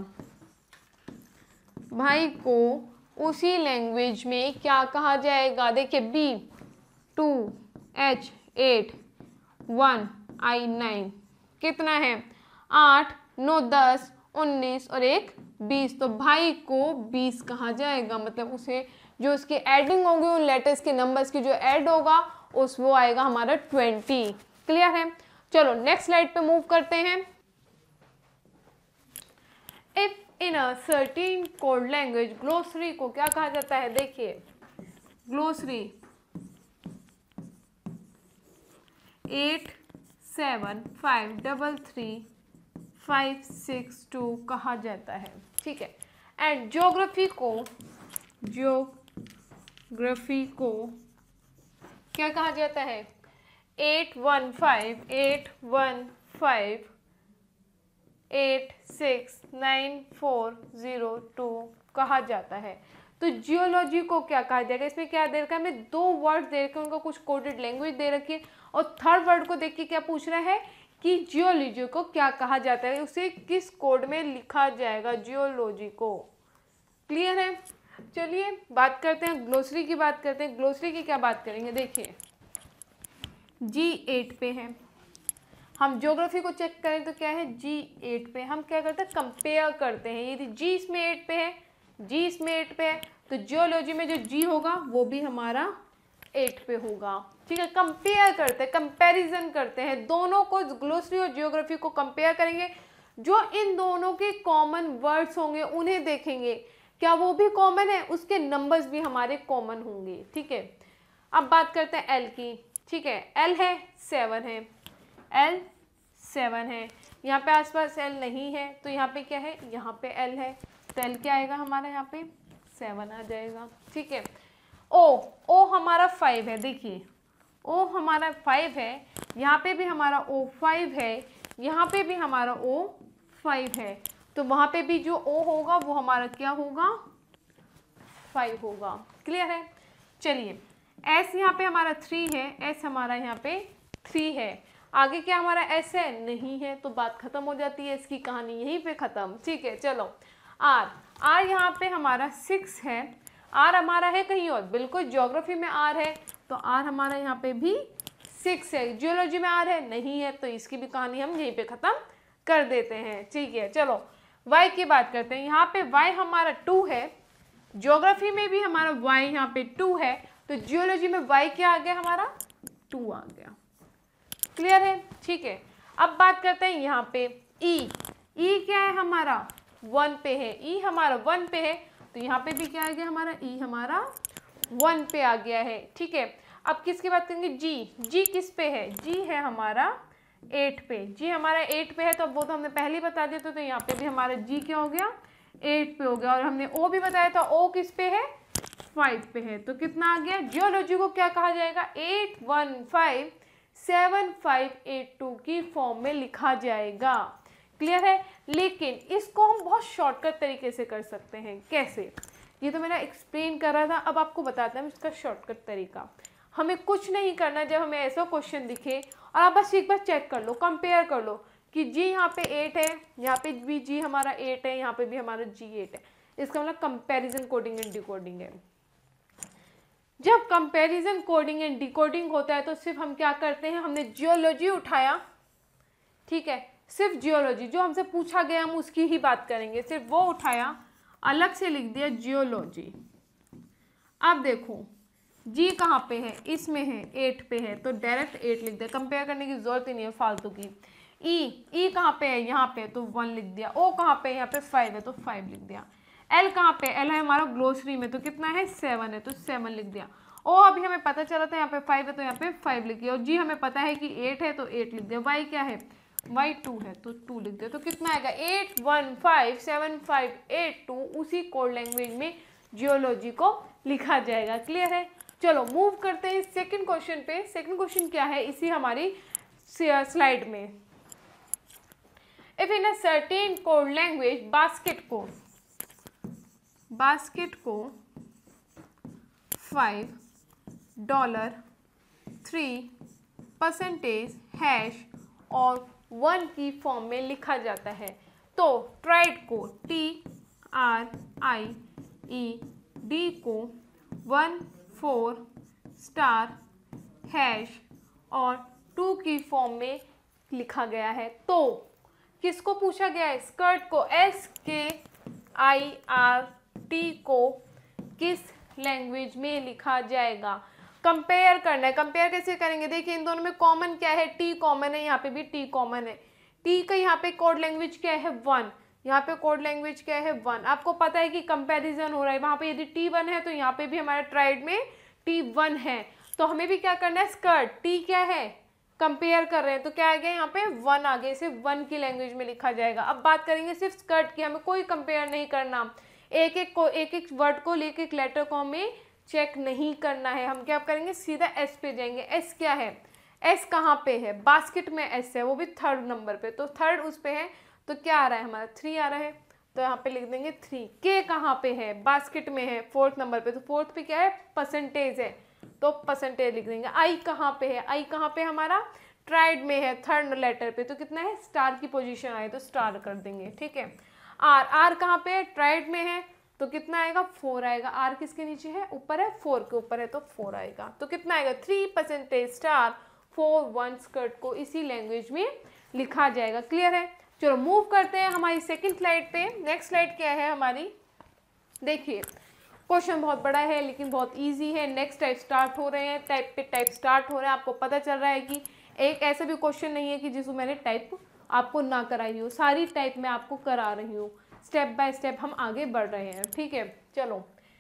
भाई को उसी लैंग्वेज में क्या कहा जाएगा। देखिए B 2 H 8 1 I 9 कितना है 8 9 10 19 और 1 20, तो भाई को 20 कहा जाएगा, मतलब उसे जो उसकी एडिंग होगी उन लेटर्स के नंबर्स की जो ऐड होगा उस वो आएगा हमारा 20। क्लियर है, चलो नेक्स्ट स्लाइड पे मूव करते हैं। If in a certain code language, glossary को क्या कहा जाता है, देखिए ग्लोसरी 8753356 कहा जाता है। ठीक है, एंड ज्योग्राफी को क्या कहा जाता है 81581586940 कहा जाता है। तो जियोलॉजी को क्या कहा जाएगा, इसमें क्या दे रखा है हमें, 2 वर्ड दे रखे हैं, उनका कुछ कोडेड लैंग्वेज दे रखी है और थर्ड वर्ड को देख के क्या पूछ रहा है कि जियोलॉजी को क्या कहा जाता है, उसे किस कोड में लिखा जाएगा जियोलॉजी को। क्लियर है, चलिए बात करते हैं ग्लोसरी की, बात करते हैं ग्लोसरी की क्या बात करेंगे। देखिए G8 पे है, हम ज्योग्राफी को चेक करें तो क्या है G8 पे, हम क्या करते हैं कंपेयर करते हैं, यदि G इसमें 8 पे है, G इसमें 8 पे है, तो जियोलॉजी में जो G होगा वो भी हमारा 8 पे होगा। ठीक है, कंपेयर करते हैं, कंपैरिजन करते हैं, दोनों को ग्लोसरी और जियोग्राफी को कंपेयर करेंगे, जो इन दोनों के कॉमन वर्ड्स होंगे उन्हें देखेंगे क्या वो भी कॉमन है, उसके नंबर्स भी हमारे कॉमन होंगे। ठीक है, अब बात करते हैं L की। ठीक है, L है 7 है, L 7 है, यहाँ पे आसपास L नहीं है तो यहाँ पे क्या है, यहाँ पे L है, तो L क्या आएगा हमारा यहाँ पे 7 आ जाएगा। ठीक है, O हमारा 5 है, देखिए O हमारा 5 है, यहाँ पे भी हमारा O 5 है, यहाँ पे भी हमारा O 5 है, तो वहाँ पे भी जो O होगा वो हमारा क्या होगा 5 होगा। क्लियर है, चलिए S यहाँ पे हमारा 3 है, S हमारा यहाँ पे 3 है। आगे क्या हमारा एस है, नहीं है, तो बात खत्म हो जाती है, इसकी कहानी यहीं पे खत्म। ठीक है, चलो आर, आर यहाँ पे हमारा 6 है, आर हमारा है कहीं और, बिल्कुल ज्योग्राफी में आर है, तो आर हमारा यहाँ पे भी 6 है। जियोलॉजी में आर है, नहीं है, तो इसकी भी कहानी हम यहीं पे खत्म कर देते हैं। ठीक है, चलो वाई की बात करते हैं। यहाँ पे वाई हमारा 2 है, ज्योग्राफी में भी हमारा वाई यहाँ पे 2 है, तो जियोलॉजी में वाई क्या आ गया हमारा, 2 आ गया। क्लियर है? ठीक है, अब बात करते हैं यहाँ पे ई, ई क्या है हमारा 1 पे है, ई हमारा 1 पे है, तो यहाँ पे भी क्या आ गया हमारा, ई हमारा 1 पे आ गया है। ठीक है, अब किसकी बात करेंगे, जी, जी किस पे है, जी है हमारा 8 पे, जी हमारा 8 पे है, तो अब वो तो हमने पहले ही बता दिया था, तो यहाँ पे भी हमारा जी क्या हो गया, 8 पे हो गया। और हमने ओ भी बताया था, ओ किस पे है, 5 पे है, तो कितना आ गया, जियोलॉजी को क्या कहा जाएगा, 8157582 की फॉर्म में लिखा जाएगा। क्लियर है? लेकिन इसको हम बहुत शॉर्टकट तरीके से कर सकते हैं। कैसे, ये तो मैंने एक्सप्लेन कर रहा था, अब आपको बताते हैं इसका शॉर्टकट तरीका। हमें कुछ नहीं करना, जब हमें ऐसा क्वेश्चन दिखे और आप बस एक बार चेक कर लो, कंपेयर कर लो कि जी यहाँ पे 8 है, यहाँ पे भी जी हमारा 8 है, यहाँ पे भी हमारा जी 8 है, इसका मतलब कंपैरिजन कोडिंग एंड डिकोडिंग है। जब कंपैरिजन कोडिंग एंड डिकोडिंग होता है तो सिर्फ हम क्या करते हैं, हमने जियोलॉजी उठाया, ठीक है, सिर्फ जियोलॉजी जो हमसे पूछा गया हम उसकी ही बात करेंगे, सिर्फ वो उठाया, अलग से लिख दिया जियोलॉजी। अब देखो जी कहाँ पे है, इसमें है 8 पे है, तो डायरेक्ट 8 लिख दिया, कंपेयर करने की जरूरत ही नहीं है फालतू की। ई कहाँ पे है, यहाँ पे, तो 1 लिख दिया। ओ कहाँ पे, यहाँ पे 5 है, तो 5 लिख दिया। एल कहाँ पे, एल है हमारा ग्लोसरी में, तो कितना है 7 है, तो 7 लिख दिया। ओ अभी हमें पता चला था यहाँ पे 5 है, तो यहाँ पे 5 लिख दिया। और जी हमें पता है कि 8 है, तो 8 लिख दिया। वाई क्या है, वाई 2 है, तो 2 लिख दिया। तो कितना आएगा 8157582, उसी कोड लैंग्वेज में जियोलॉजी को लिखा जाएगा। क्लियर है? चलो मूव करते हैं सेकंड क्वेश्चन पे। सेकंड क्वेश्चन क्या है इसी हमारी स्लाइड में, if in a certain code language basket को $5, 3% और 1 की फॉर्म में लिखा जाता है, तो ट्राइड को TRIED को 14* और 2 की फॉर्म में लिखा गया है। तो किसको पूछा गया है, स्कर्ट को, SKIRT को किस लैंग्वेज में लिखा जाएगा। कंपेयर करना है। कंपेयर कैसे करेंगे, देखिए इन दोनों में कॉमन क्या है, टी कॉमन है, यहाँ पे भी टी कॉमन है। टी का यहाँ पे कोड लैंग्वेज क्या है 1, यहाँ पे कोड लैंग्वेज क्या है 1। आपको पता है कि कंपैरिजन हो रहा है, वहाँ पे यदि T1 है तो यहाँ पे भी हमारे ट्राइड में T1 है, तो हमें भी क्या करना है, स्कर्ट टी क्या है, कंपेयर कर रहे हैं, तो क्या आ गया यहाँ पे 1 आगे, सिर्फ 1 की लैंग्वेज में लिखा जाएगा। अब बात करेंगे सिर्फ स्कर्ट की, हमें कोई कंपेयर नहीं करना, एक एक वर्ड को, एक एक लेटर को हमें चेक नहीं करना है। हम क्या करेंगे, सीधा एस पे जाएंगे। एस क्या है, एस कहाँ पे है, बास्केट में एस है, वो भी 3rd नंबर पे, तो 3rd उस पे है, तो क्या आ रहा है हमारा 3 आ रहा है, तो यहाँ पे लिख देंगे 3। के कहाँ पे है, बास्केट में है 4th नंबर पे, तो 4th पे क्या है, परसेंटेज है, तो परसेंटेज लिख देंगे। आई कहाँ पे है, आई कहाँ पे हमारा ट्राइड में है 3rd लेटर पे, तो कितना है, स्टार की पोजीशन आए, तो स्टार कर देंगे। ठीक है, आर कहाँ पे है, ट्राइड में है, तो कितना आएगा 4 आएगा। आर किसके नीचे है, ऊपर है, 4 के ऊपर है, तो 4 आएगा। तो कितना आएगा 3% स्टार 4 स्कर्ट को इसी लैंग्वेज में लिखा जाएगा। क्लियर है? चलो मूव करते हैं हमारी सेकंड स्लाइड पे। नेक्स्ट स्लाइड क्या है हमारी, देखिए क्वेश्चन बहुत बड़ा है लेकिन बहुत इजी है। नेक्स्ट टाइप स्टार्ट हो रहे हैं, टाइप पे टाइप स्टार्ट हो रहे हैं। आपको पता चल रहा है कि एक ऐसा भी क्वेश्चन नहीं है कि जिसको मैंने टाइप आपको ना कराई हो, सारी टाइप मैं आपको करा रही हूँ। स्टेप बाय स्टेप हम आगे बढ़ रहे हैं। ठीक है, चलो।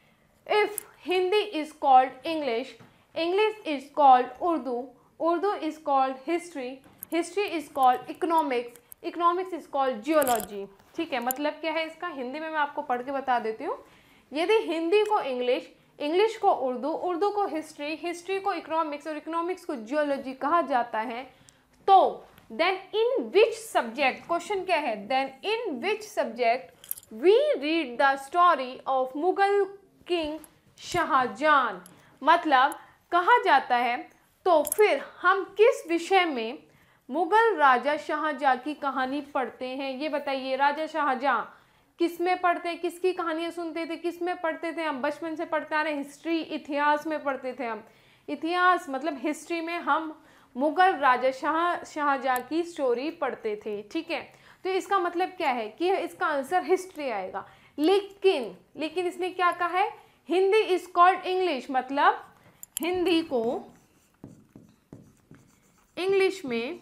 If Hindi is called English, English is called Urdu, Urdu is called history, history is called economics, economics is called geology. ठीक है, मतलब क्या है इसका, हिंदी में मैं आपको पढ़ के बता देती हूँ। यदि हिंदी को इंग्लिश, इंग्लिश को उर्दू, उर्दू को हिस्ट्री, हिस्ट्री को इकोनॉमिक्स और इकोनॉमिक्स को जियोलॉजी कहा जाता है, तो then in which subject, question क्या है, then in which subject we read the story of Mughal king Shahjahan, मतलब कहा जाता है तो फिर हम किस विषय में मुगल राजा शाहजहां की कहानी पढ़ते हैं। ये बताइए, राजा शाहजहां किस में पढ़ते हैं, किसकी कहानियां सुनते थे, किस में पढ़ते थे? हम बचपन से पढ़ते आ रहे हैं, हिस्ट्री, इतिहास में पढ़ते थे हम। इतिहास मतलब हिस्ट्री में हम मुगल राजा शाहजहां की स्टोरी पढ़ते थे। ठीक है, तो इसका मतलब क्या है कि इसका आंसर हिस्ट्री आएगा। लेकिन इसने क्या कहा है, हिंदी इज कॉल्ड इंग्लिश, मतलब हिंदी को इंग्लिश में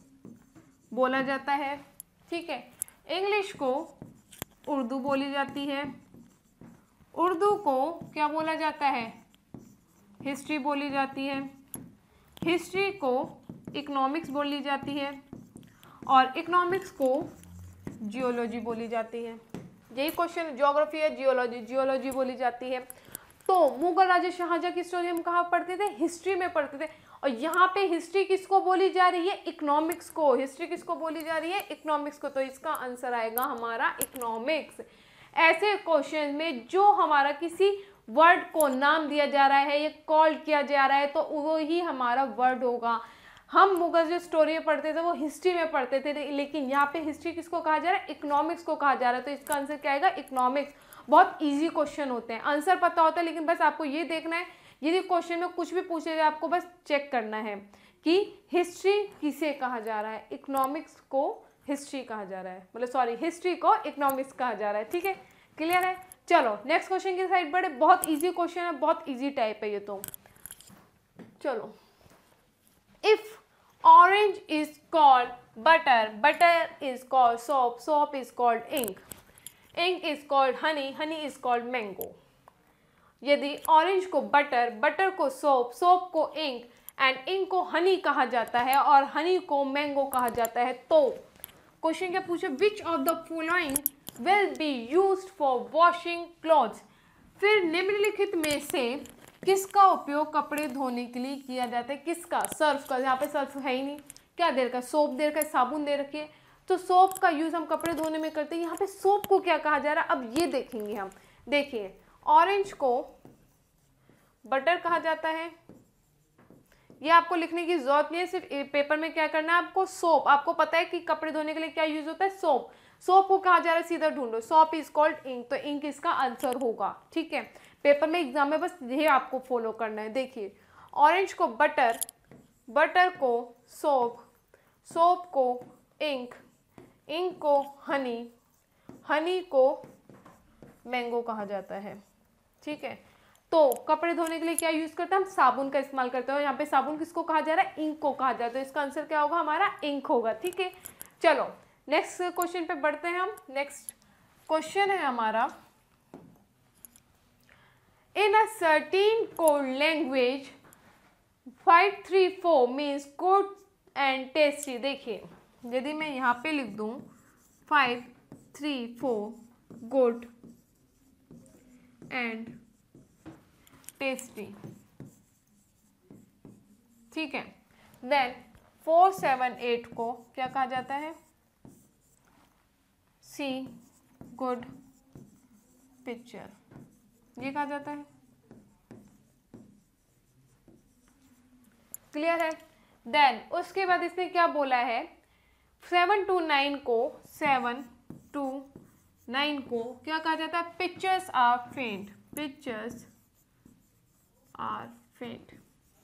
बोला जाता है। ठीक है, इंग्लिश को उर्दू बोली जाती है, उर्दू को क्या बोला जाता है, हिस्ट्री बोली जाती है, हिस्ट्री को इकोनॉमिक्स बोली जाती है, और इकोनॉमिक्स को जियोलॉजी बोली जाती है। यही क्वेश्चन, ज्योग्राफी है जियोलॉजी बोली जाती है। तो मुगल राजा शाहजहां की स्टोरी हम कहाँ पढ़ते थे, हिस्ट्री में पढ़ते थे। और यहाँ पे हिस्ट्री किसको बोली जा रही है, इकोनॉमिक्स को। हिस्ट्री किसको बोली जा रही है, इकोनॉमिक्स को। तो इसका आंसर आएगा हमारा इकोनॉमिक्स। ऐसे क्वेश्चन में जो हमारा किसी वर्ड को नाम दिया जा रहा है या कॉल किया जा रहा है तो वो ही हमारा वर्ड होगा। हम मुगल जो स्टोरी में पढ़ते थे वो हिस्ट्री में पढ़ते थे, लेकिन यहाँ पे हिस्ट्री किसको कहा जा रहा है, इकोनॉमिक्स को कहा जा रहा है। तो इसका आंसर क्या आएगा, इकोनॉमिक्स। बहुत इजी क्वेश्चन होते हैं, आंसर पता होता है, लेकिन बस आपको ये देखना है, यदि क्वेश्चन में कुछ भी पूछे जाए आपको बस चेक करना है कि हिस्ट्री किसे कहा जा रहा है, इकोनॉमिक्स को हिस्ट्री कहा जा रहा है, मतलब सॉरी, हिस्ट्री को इकोनॉमिक्स कहा जा रहा है। ठीक है, क्लियर है? चलो नेक्स्ट क्वेश्चन की साइड बढ़े। बहुत इजी क्वेश्चन है, बहुत इजी टाइप है ये तो। चलो, if orange is called butter, butter is called soap, soap is called ink, ink is called honey, honey is called mango. यदि ऑरेंज को बटर, बटर को सोप, सोप को इंक एंड इंक को honey कहा जाता है और हनी को मैंगो कहा जाता है, तो क्वेश्चन क्या पूछे, which of the following will be used for washing clothes. फिर निम्नलिखित में से किसका उपयोग कपड़े धोने के लिए किया जाता है, किसका, सर्फ का। यहाँ पे सर्फ है ही नहीं, क्या दे रखा है, सोप दे रखा है, साबुन दे रखी है, तो सोप का यूज हम कपड़े धोने में करते हैं। यहाँ पे सोप को क्या कहा जा रहा है, अब ये देखेंगे हम। देखिए, ऑरेंज को बटर कहा जाता है, ये आपको लिखने की जरूरत नहीं है, सिर्फ पेपर में क्या करना है आपको, सोप। आपको पता है कि कपड़े धोने के लिए क्या यूज होता है, सोप। सोप को कहा जा रहा है, सीधा ढूंढो, सोप इज कॉल्ड इंक, तो इंक इसका आंसर होगा। ठीक है, पेपर में एग्जाम में बस ये आपको फॉलो करना है। देखिए, ऑरेंज को बटर, बटर को सोप, सोप को इंक, इंक को हनी, हनी को मैंगो कहा जाता है। ठीक है, तो कपड़े धोने के लिए क्या यूज करते हैं हम, साबुन का इस्तेमाल करते हैं। यहाँ पे साबुन किसको कहा जा रहा है, इंक को कहा जाता है, तो इसका आंसर क्या होगा हमारा, इंक होगा। ठीक है, चलो नेक्स्ट क्वेश्चन पे बढ़ते हैं हम। नेक्स्ट क्वेश्चन है हमारा, in a certain code language 534 means good and tasty. देखिए, यदि मैं यहाँ पे लिख दूं 534 गुड एंड टेस्टी, ठीक है, देन 478 को क्या कहा जाता है, सी गुड पिक्चर, ये कहा जाता है। क्लियर है? देन उसके बाद इसने क्या बोला है, 7 to 9 को, 7 to 9 को क्या कहा जाता है, pictures are faint, pictures are faint,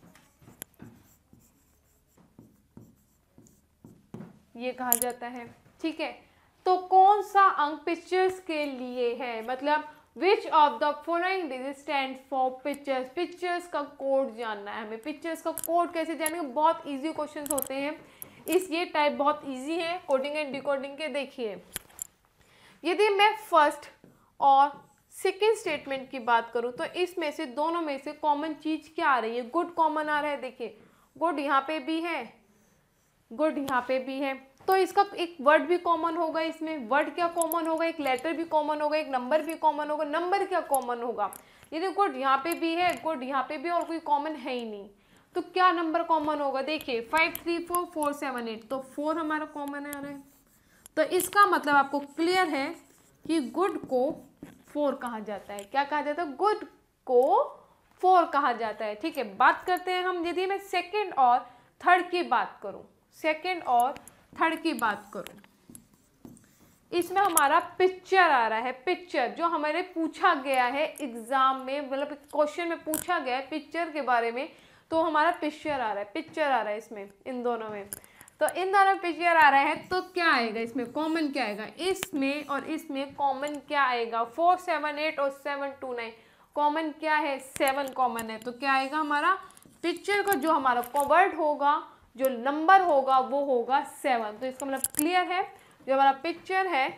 ये कहा जाता है। ठीक है, तो कौन सा अंक पिक्चर्स के लिए है, मतलब which of the following digit stand for pictures, pictures का कोड जानना है हमें। पिक्चर्स का कोड कैसे जानेंगे, बहुत इजी क्वेश्चंस होते हैं इस, ये टाइप बहुत इजी है कोडिंग एंड डिकोडिंग के। देखिए, यदि मैं फर्स्ट और सेकेंड स्टेटमेंट की बात करूं तो इसमें से दोनों में से कॉमन चीज क्या आ रही है, गुड कॉमन आ रहा है। देखिए, गुड यहाँ पे भी है, गुड यहाँ पे भी है, तो इसका एक वर्ड भी कॉमन होगा। इसमें वर्ड क्या कॉमन होगा, एक लेटर भी कॉमन होगा, एक नंबर भी कॉमन होगा। नंबर क्या कॉमन होगा, यदि गुड यहाँ पे भी है, गुड यहाँ पे भी और कोई कॉमन है ही नहीं, तो क्या नंबर कॉमन होगा। देखिए 5 3 4 4 7 8, तो 4 हमारा कॉमन आ रहा है। तो इसका मतलब आपको क्लियर है कि गुड को 4 कहा जाता है। क्या कहा जाता है, गुड को 4 कहा जाता है। ठीक है, बात करते हैं हम, यदि मैं सेकेंड और थर्ड की बात करूं, सेकंड और थर्ड की बात करूं, इसमें हमारा पिक्चर आ रहा है। पिक्चर जो हमारे पूछा गया है एग्जाम में, मतलब क्वेश्चन में पूछा गया है पिक्चर के बारे में, तो हमारा पिक्चर आ रहा है, पिक्चर आ रहा है इसमें, इन दोनों में। तो इन दोनों में पिक्चर आ रहा है, तो क्या आएगा इसमें कॉमन, क्या आएगा इसमें और इसमें कॉमन क्या आएगा, 4, 7, 8 और 7, 2, 9 कॉमन क्या है, 7 कॉमन है। तो क्या आएगा हमारा पिक्चर का जो हमारा वर्ड होगा, जो नंबर होगा वो होगा 7। तो इसका मतलब क्लियर है, जो हमारा पिक्चर है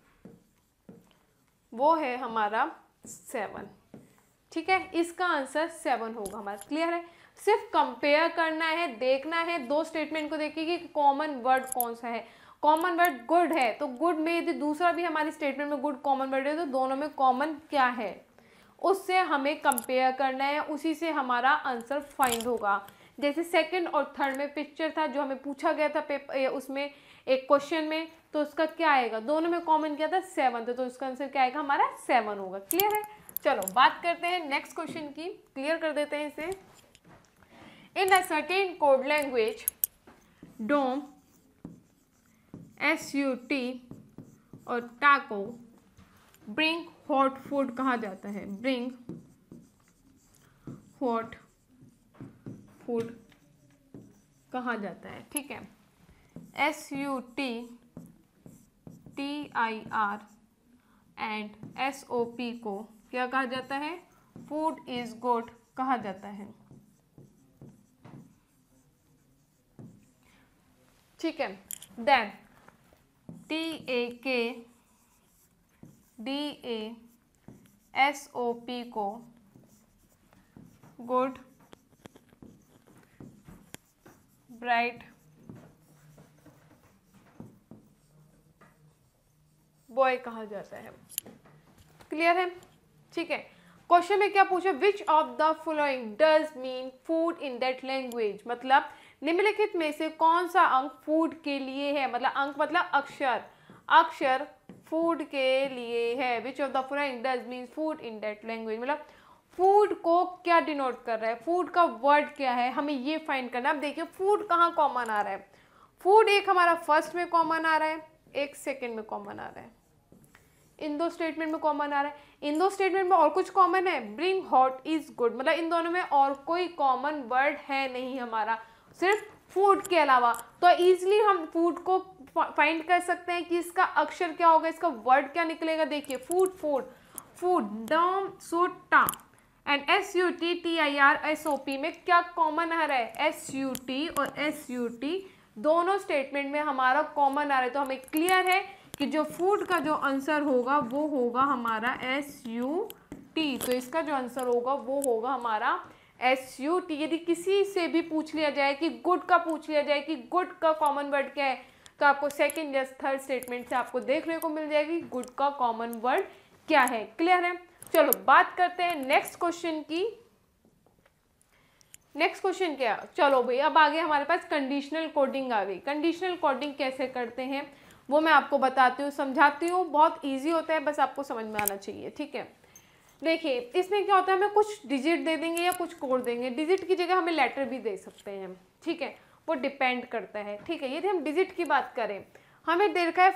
वो है हमारा 7। ठीक है, इसका आंसर 7 होगा हमारा। क्लियर है, सिर्फ कंपेयर करना है, देखना है दो स्टेटमेंट को देखिए कि कॉमन वर्ड कौन सा है। कॉमन वर्ड गुड है, तो गुड में यदि दूसरा भी हमारी स्टेटमेंट में गुड कॉमन वर्ड है, तो दोनों में कॉमन क्या है उससे हमें कंपेयर करना है, उसी से हमारा आंसर फाइंड होगा। जैसे सेकंड और थर्ड में पिक्चर था जो हमें पूछा गया था पेपर उसमें एक क्वेश्चन में, तो उसका क्या आएगा, दोनों में कॉमन क्या था 7, तो उसका आंसर क्या आएगा हमारा 7 होगा। क्लियर है, चलो बात करते हैं नेक्स्ट क्वेश्चन की, क्लियर कर देते हैं इसे। In a certain code language डोम, SUT और टाको ब्रिंग हॉट फूड कहा जाता है, ब्रिंग हॉट फूड कहा जाता है। ठीक है, SUT TIR एंड SOP को क्या कहा जाता है, फूड इज गुड कहा जाता है। ठीक है, देन SOP को गुड, ब्राइट बॉय कहा जाता है। क्लियर है, ठीक है। क्वेश्चन में क्या पूछा, which of the following does mean food in that language, मतलब निम्नलिखित में से कौन सा अंक फूड के लिए है, मतलब अंक मतलब अक्षर, अक्षर फूड के लिए है। Which of the following does mean food in that language, मतलब फूड को क्या डिनोट कर रहा है, फूड का वर्ड क्या है, हमें ये फाइंड करना है। अब देखिए फूड कहाँ कॉमन आ रहा है, फूड एक हमारा फर्स्ट में कॉमन आ रहा है, एक सेकंड में कॉमन आ रहा है, इन दो स्टेटमेंट में कॉमन आ रहा है। इन दो स्टेटमेंट में और कुछ कॉमन है, ब्रिंग हॉट इज गुड, मतलब इन दोनों में और कोई कॉमन वर्ड है नहीं हमारा, सिर्फ फूड के अलावा। तो इजीली हम फूड को फाइंड कर सकते हैं कि इसका अक्षर क्या होगा, इसका वर्ड क्या निकलेगा। देखिए फूड, फूड, फूड, डम, सुटा एंड SUT TIR SOP में क्या कॉमन आ रहा है, SUT और SUT दोनों स्टेटमेंट में हमारा कॉमन आ रहा है। तो हमें क्लियर है कि जो फूड का जो आंसर होगा वो होगा हमारा SUT, तो इसका जो आंसर होगा वो होगा हमारा SUT। यदि किसी से भी पूछ लिया जाए कि गुड का पूछ लिया जाए कि गुड का कॉमन वर्ड क्या है, तो आपको सेकंड या थर्ड स्टेटमेंट से आपको देखने को मिल जाएगी गुड का कॉमन वर्ड क्या है। क्लियर है, चलो बात करते हैं नेक्स्ट क्वेश्चन की। नेक्स्ट क्वेश्चन क्या, चलो भाई अब आगे हमारे पास कंडीशनल कोडिंग आ गई। कंडीशनल कोडिंग कैसे करते हैं वो मैं आपको बताती हूँ, समझाती हूँ, बहुत इजी होता है, बस आपको समझ में आना चाहिए। ठीक है, देखिए इसमें क्या होता है, हमें कुछ डिजिट दे देंगे या कुछ कोड देंगे, डिजिट की जगह हमें लेटर भी दे सकते हैं। ठीक है, वो डिपेंड करता है। ठीक है, यदि हम डिजिट की बात करें, हमें दे रखा है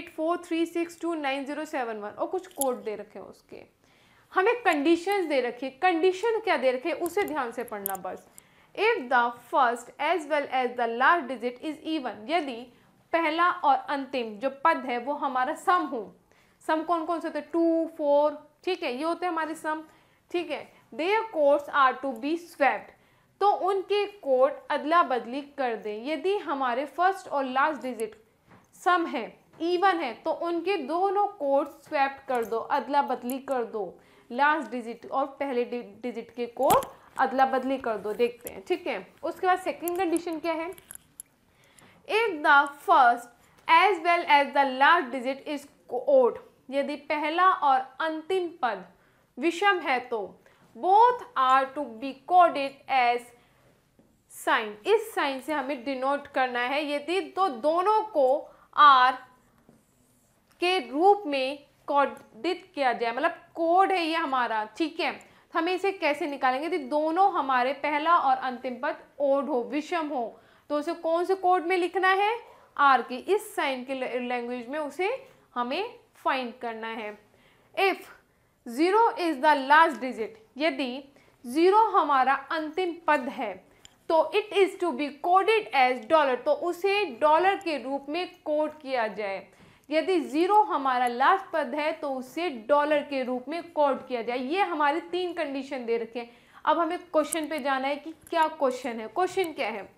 5843629071 और कुछ कोड दे रखे हैं उसके, हमें कंडीशंस दे रखी है। कंडीशन क्या दे रखे उसे ध्यान से पढ़ना बस। If the first as well as the last digit is even, यदि पहला और अंतिम जो पद है वो हमारा सम हो। सम कौन कौन से होते हैं, 2, 4, ठीक है, ये होते हैं हमारे सम। ठीक है, their codes are to be swapped, तो उनके कोड अदला बदली कर दें। यदि हमारे फर्स्ट और लास्ट डिजिट सम है, इवन है, तो उनके दोनों कोड स्वैप कर दो, अदला बदली कर दो। लास्ट डिजिट और पहले डिजिट के कोड अदला बदली कर दो। देखते हैं, ठीक है। उसके बाद सेकंड कंडीशन क्या है, if the first as well as the last digit is odd, यदि पहला और अंतिम पद विषम है तो both are to be coded as sign, इस साइन से हमें डिनोट करना है। यदि तो दोनों को आर के रूप में कोडित किया जाए, मतलब कोड है ये हमारा। ठीक है, हमें इसे कैसे निकालेंगे, यदि दोनों हमारे पहला और अंतिम पद ओड हो, विषम हो, तो उसे कौन से कोड में लिखना है, आर के इस साइन के लैंग्वेज में उसे हमें फाइंड करना है। If 0 is the last digit, यदि 0 हमारा अंतिम पद है तो it is to be coded as dollar, तो उसे डॉलर के रूप में कोड किया जाए। यदि 0 हमारा लास्ट पद है तो उसे डॉलर के रूप में कोड किया जाए। ये हमारी 3 कंडीशन दे रखे हैं। अब हमें क्वेश्चन पे जाना है कि क्या क्वेश्चन है। क्वेश्चन क्या है,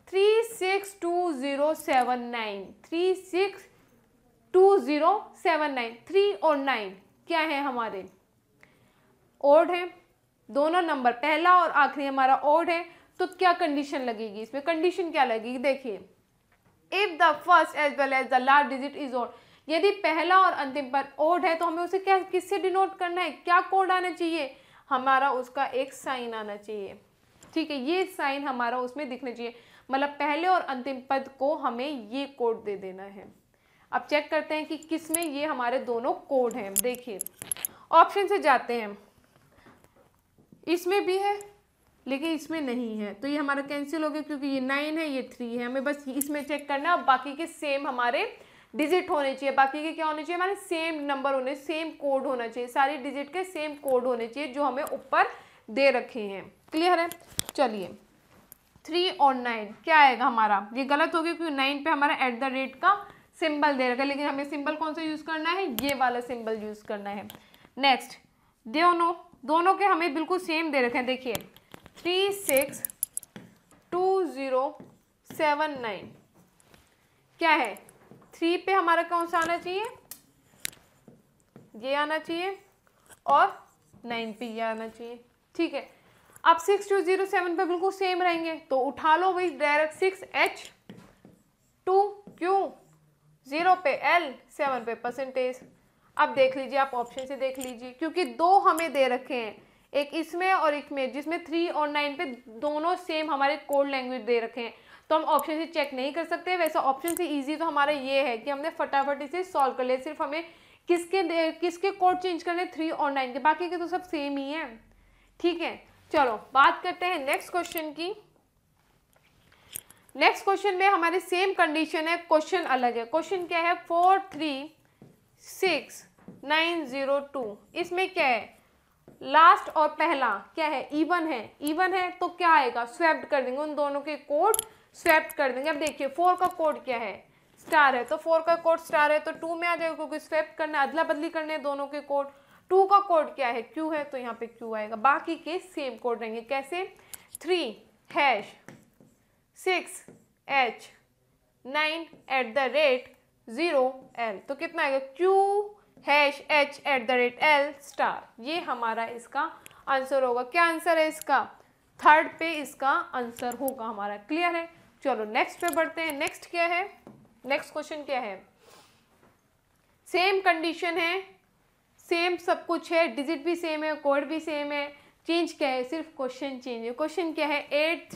362079, 362079, 3 और 9 क्या है हमारे, ओड है। दोनों नंबर पहला और आखिरी हमारा ओड है, तो क्या कंडीशन लगेगी इसमें, कंडीशन क्या लगेगी, देखिए, if the first as well as the last digit is odd, यदि पहला और अंतिम पद ओड है तो हमें उसे क्या किससे डिनोट करना है, क्या कोड आना चाहिए, हमारा उसका एक साइन आना चाहिए। ठीक है, ये साइन हमारा उसमें दिखना चाहिए, मतलब पहले और अंतिम पद को हमें ये कोड दे देना है। अब चेक करते हैं कि किसमें ये हमारे दोनों कोड हैं। देखिए ऑप्शन से जाते हैं, इसमें भी है लेकिन इसमें नहीं है, तो ये हमारा कैंसिल हो गया क्योंकि ये 9 है, ये 3 है। हमें बस इसमें चेक करना है, और बाकी के सेम हमारे डिजिट होने चाहिए। बाकी के क्या होने चाहिए, हमारे सेम नंबर होने, सेम कोड होना चाहिए, सारी डिजिट के सेम कोड होने चाहिए जो हमें ऊपर दे रखे हैं। क्लियर है, चलिए 3 और 9 क्या आएगा हमारा, ये गलत हो गया क्योंकि 9 पे हमारा @ का सिंबल दे रखा है, लेकिन हमें सिंबल कौन सा यूज करना है, ये वाला सिंबल यूज करना है। नेक्स्ट, दोनों के हमें बिल्कुल सेम दे रखे हैं। देखिए 362079 क्या है, 3 पे हमारा कौन सा आना चाहिए, ये आना चाहिए, और 9 पे ये आना चाहिए। ठीक है, अब 6207 पे बिल्कुल सेम रहेंगे, तो उठा लो भाई डायरेक्ट 6H 2Q 0 पे L 7 पे परसेंटेज। अब देख लीजिए, आप ऑप्शन से देख लीजिए, क्योंकि 2 हमें दे रखे हैं, एक इसमें और एक में, जिसमें 3 और 9 पे दोनों सेम हमारे कोड लैंग्वेज दे रखे हैं, तो हम ऑप्शन से चेक नहीं कर सकते। वैसे ऑप्शन से इजी तो हमारा ये है कि हमने फटाफट इसे सॉल्व कर लिया, सिर्फ हमें किसके कोड चेंज करने, 3 और 9 के, बाकी के तो सब सेम ही है। ठीक है, चलो बात करते हैं नेक्स्ट क्वेश्चन की। नेक्स्ट क्वेश्चन में हमारी सेम कंडीशन है, क्वेश्चन अलग है। क्वेश्चन क्या है, 4369002, इसमें क्या है, लास्ट और पहला क्या है, इवन है। इवन है तो क्या आएगा, स्वैप्ड कर देंगे, उन दोनों के कोड स्वैप्ड कर देंगे। अब देखिए 4 का कोड क्या है, स्टार है, तो 4 का कोड स्टार है तो 2 में आ जाएगा, क्योंकि स्वैप्ड करना, अदला बदली करने हैं दोनों के कोड। 2 का कोड क्या है, Q है, तो यहाँ पे Q आएगा। बाकी के सेम कोड रहेंगे, कैसे, 3#6H9 @0L, तो कितना आएगा, Q#H @L*, ये हमारा इसका आंसर होगा। क्या आंसर है इसका, 3rd पे इसका आंसर होगा हमारा। क्लियर है, चलो नेक्स्ट पे बढ़ते हैं। नेक्स्ट क्या है, नेक्स्ट क्वेश्चन क्या है, सेम कंडीशन है, सेम सब कुछ है, डिजिट भी सेम है, कोड भी सेम है, चेंज क्या है, सिर्फ क्वेश्चन चेंज है। क्वेश्चन क्या है,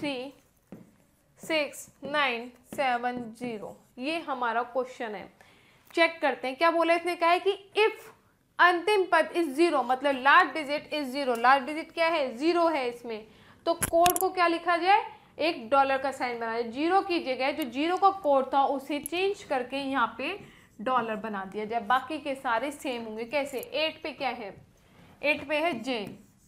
8369070, ये हमारा क्वेश्चन है। चेक करते हैं क्या बोला इसने, कहा है कि इफ अंतिम पद इज 0, मतलब last digit is 0, last digit क्या है, 0 है इसमें, तो कोड को क्या लिखा जाए, एक डॉलर का साइन बनाया, 0 की जगह जो 0 का कोड था उसे चेंज करके यहाँ पे डॉलर बना दिया जाए। बाकी के सारे सेम होंगे, कैसे, 8 पे क्या है, 8 पे है J,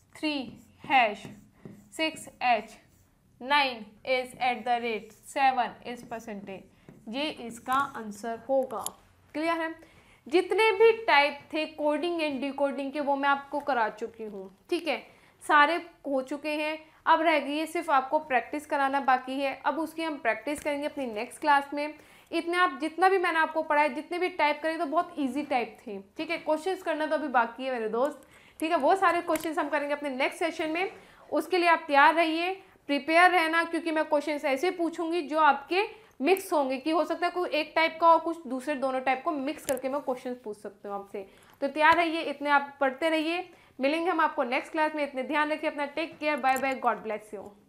3#6H9 is @7 is %, ये इसका आंसर होगा। क्लियर है, जितने भी टाइप थे कोडिंग एंड डिकोडिंग के वो मैं आपको करा चुकी हूँ। ठीक है, सारे हो चुके हैं, अब रह गई है सिर्फ आपको प्रैक्टिस कराना बाकी है। अब उसकी हम प्रैक्टिस करेंगे अपनी नेक्स्ट क्लास में। इतने आप जितना भी मैंने आपको पढ़ाया, जितने भी टाइप करें तो बहुत इजी टाइप थे। ठीक है, क्वेश्चंस करना तो अभी बाकी है मेरे दोस्त। ठीक है, वो सारे क्वेश्चंस हम करेंगे अपने नेक्स्ट सेशन में। उसके लिए आप तैयार रहिए, प्रिपेयर रहना, क्योंकि मैं क्वेश्चंस ऐसे पूछूंगी जो आपके मिक्स होंगे, कि हो सकता है कोई एक टाइप का और कुछ दूसरे दोनों टाइप को मिक्स करके मैं क्वेश्चंस पूछ सकती हूँ आपसे। तो तैयार रहिए, इतने आप पढ़ते रहिए। मिलेंगे हम आपको नेक्स्ट क्लास में, इतने ध्यान रखिए अपना, take care, bye bye, God bless you.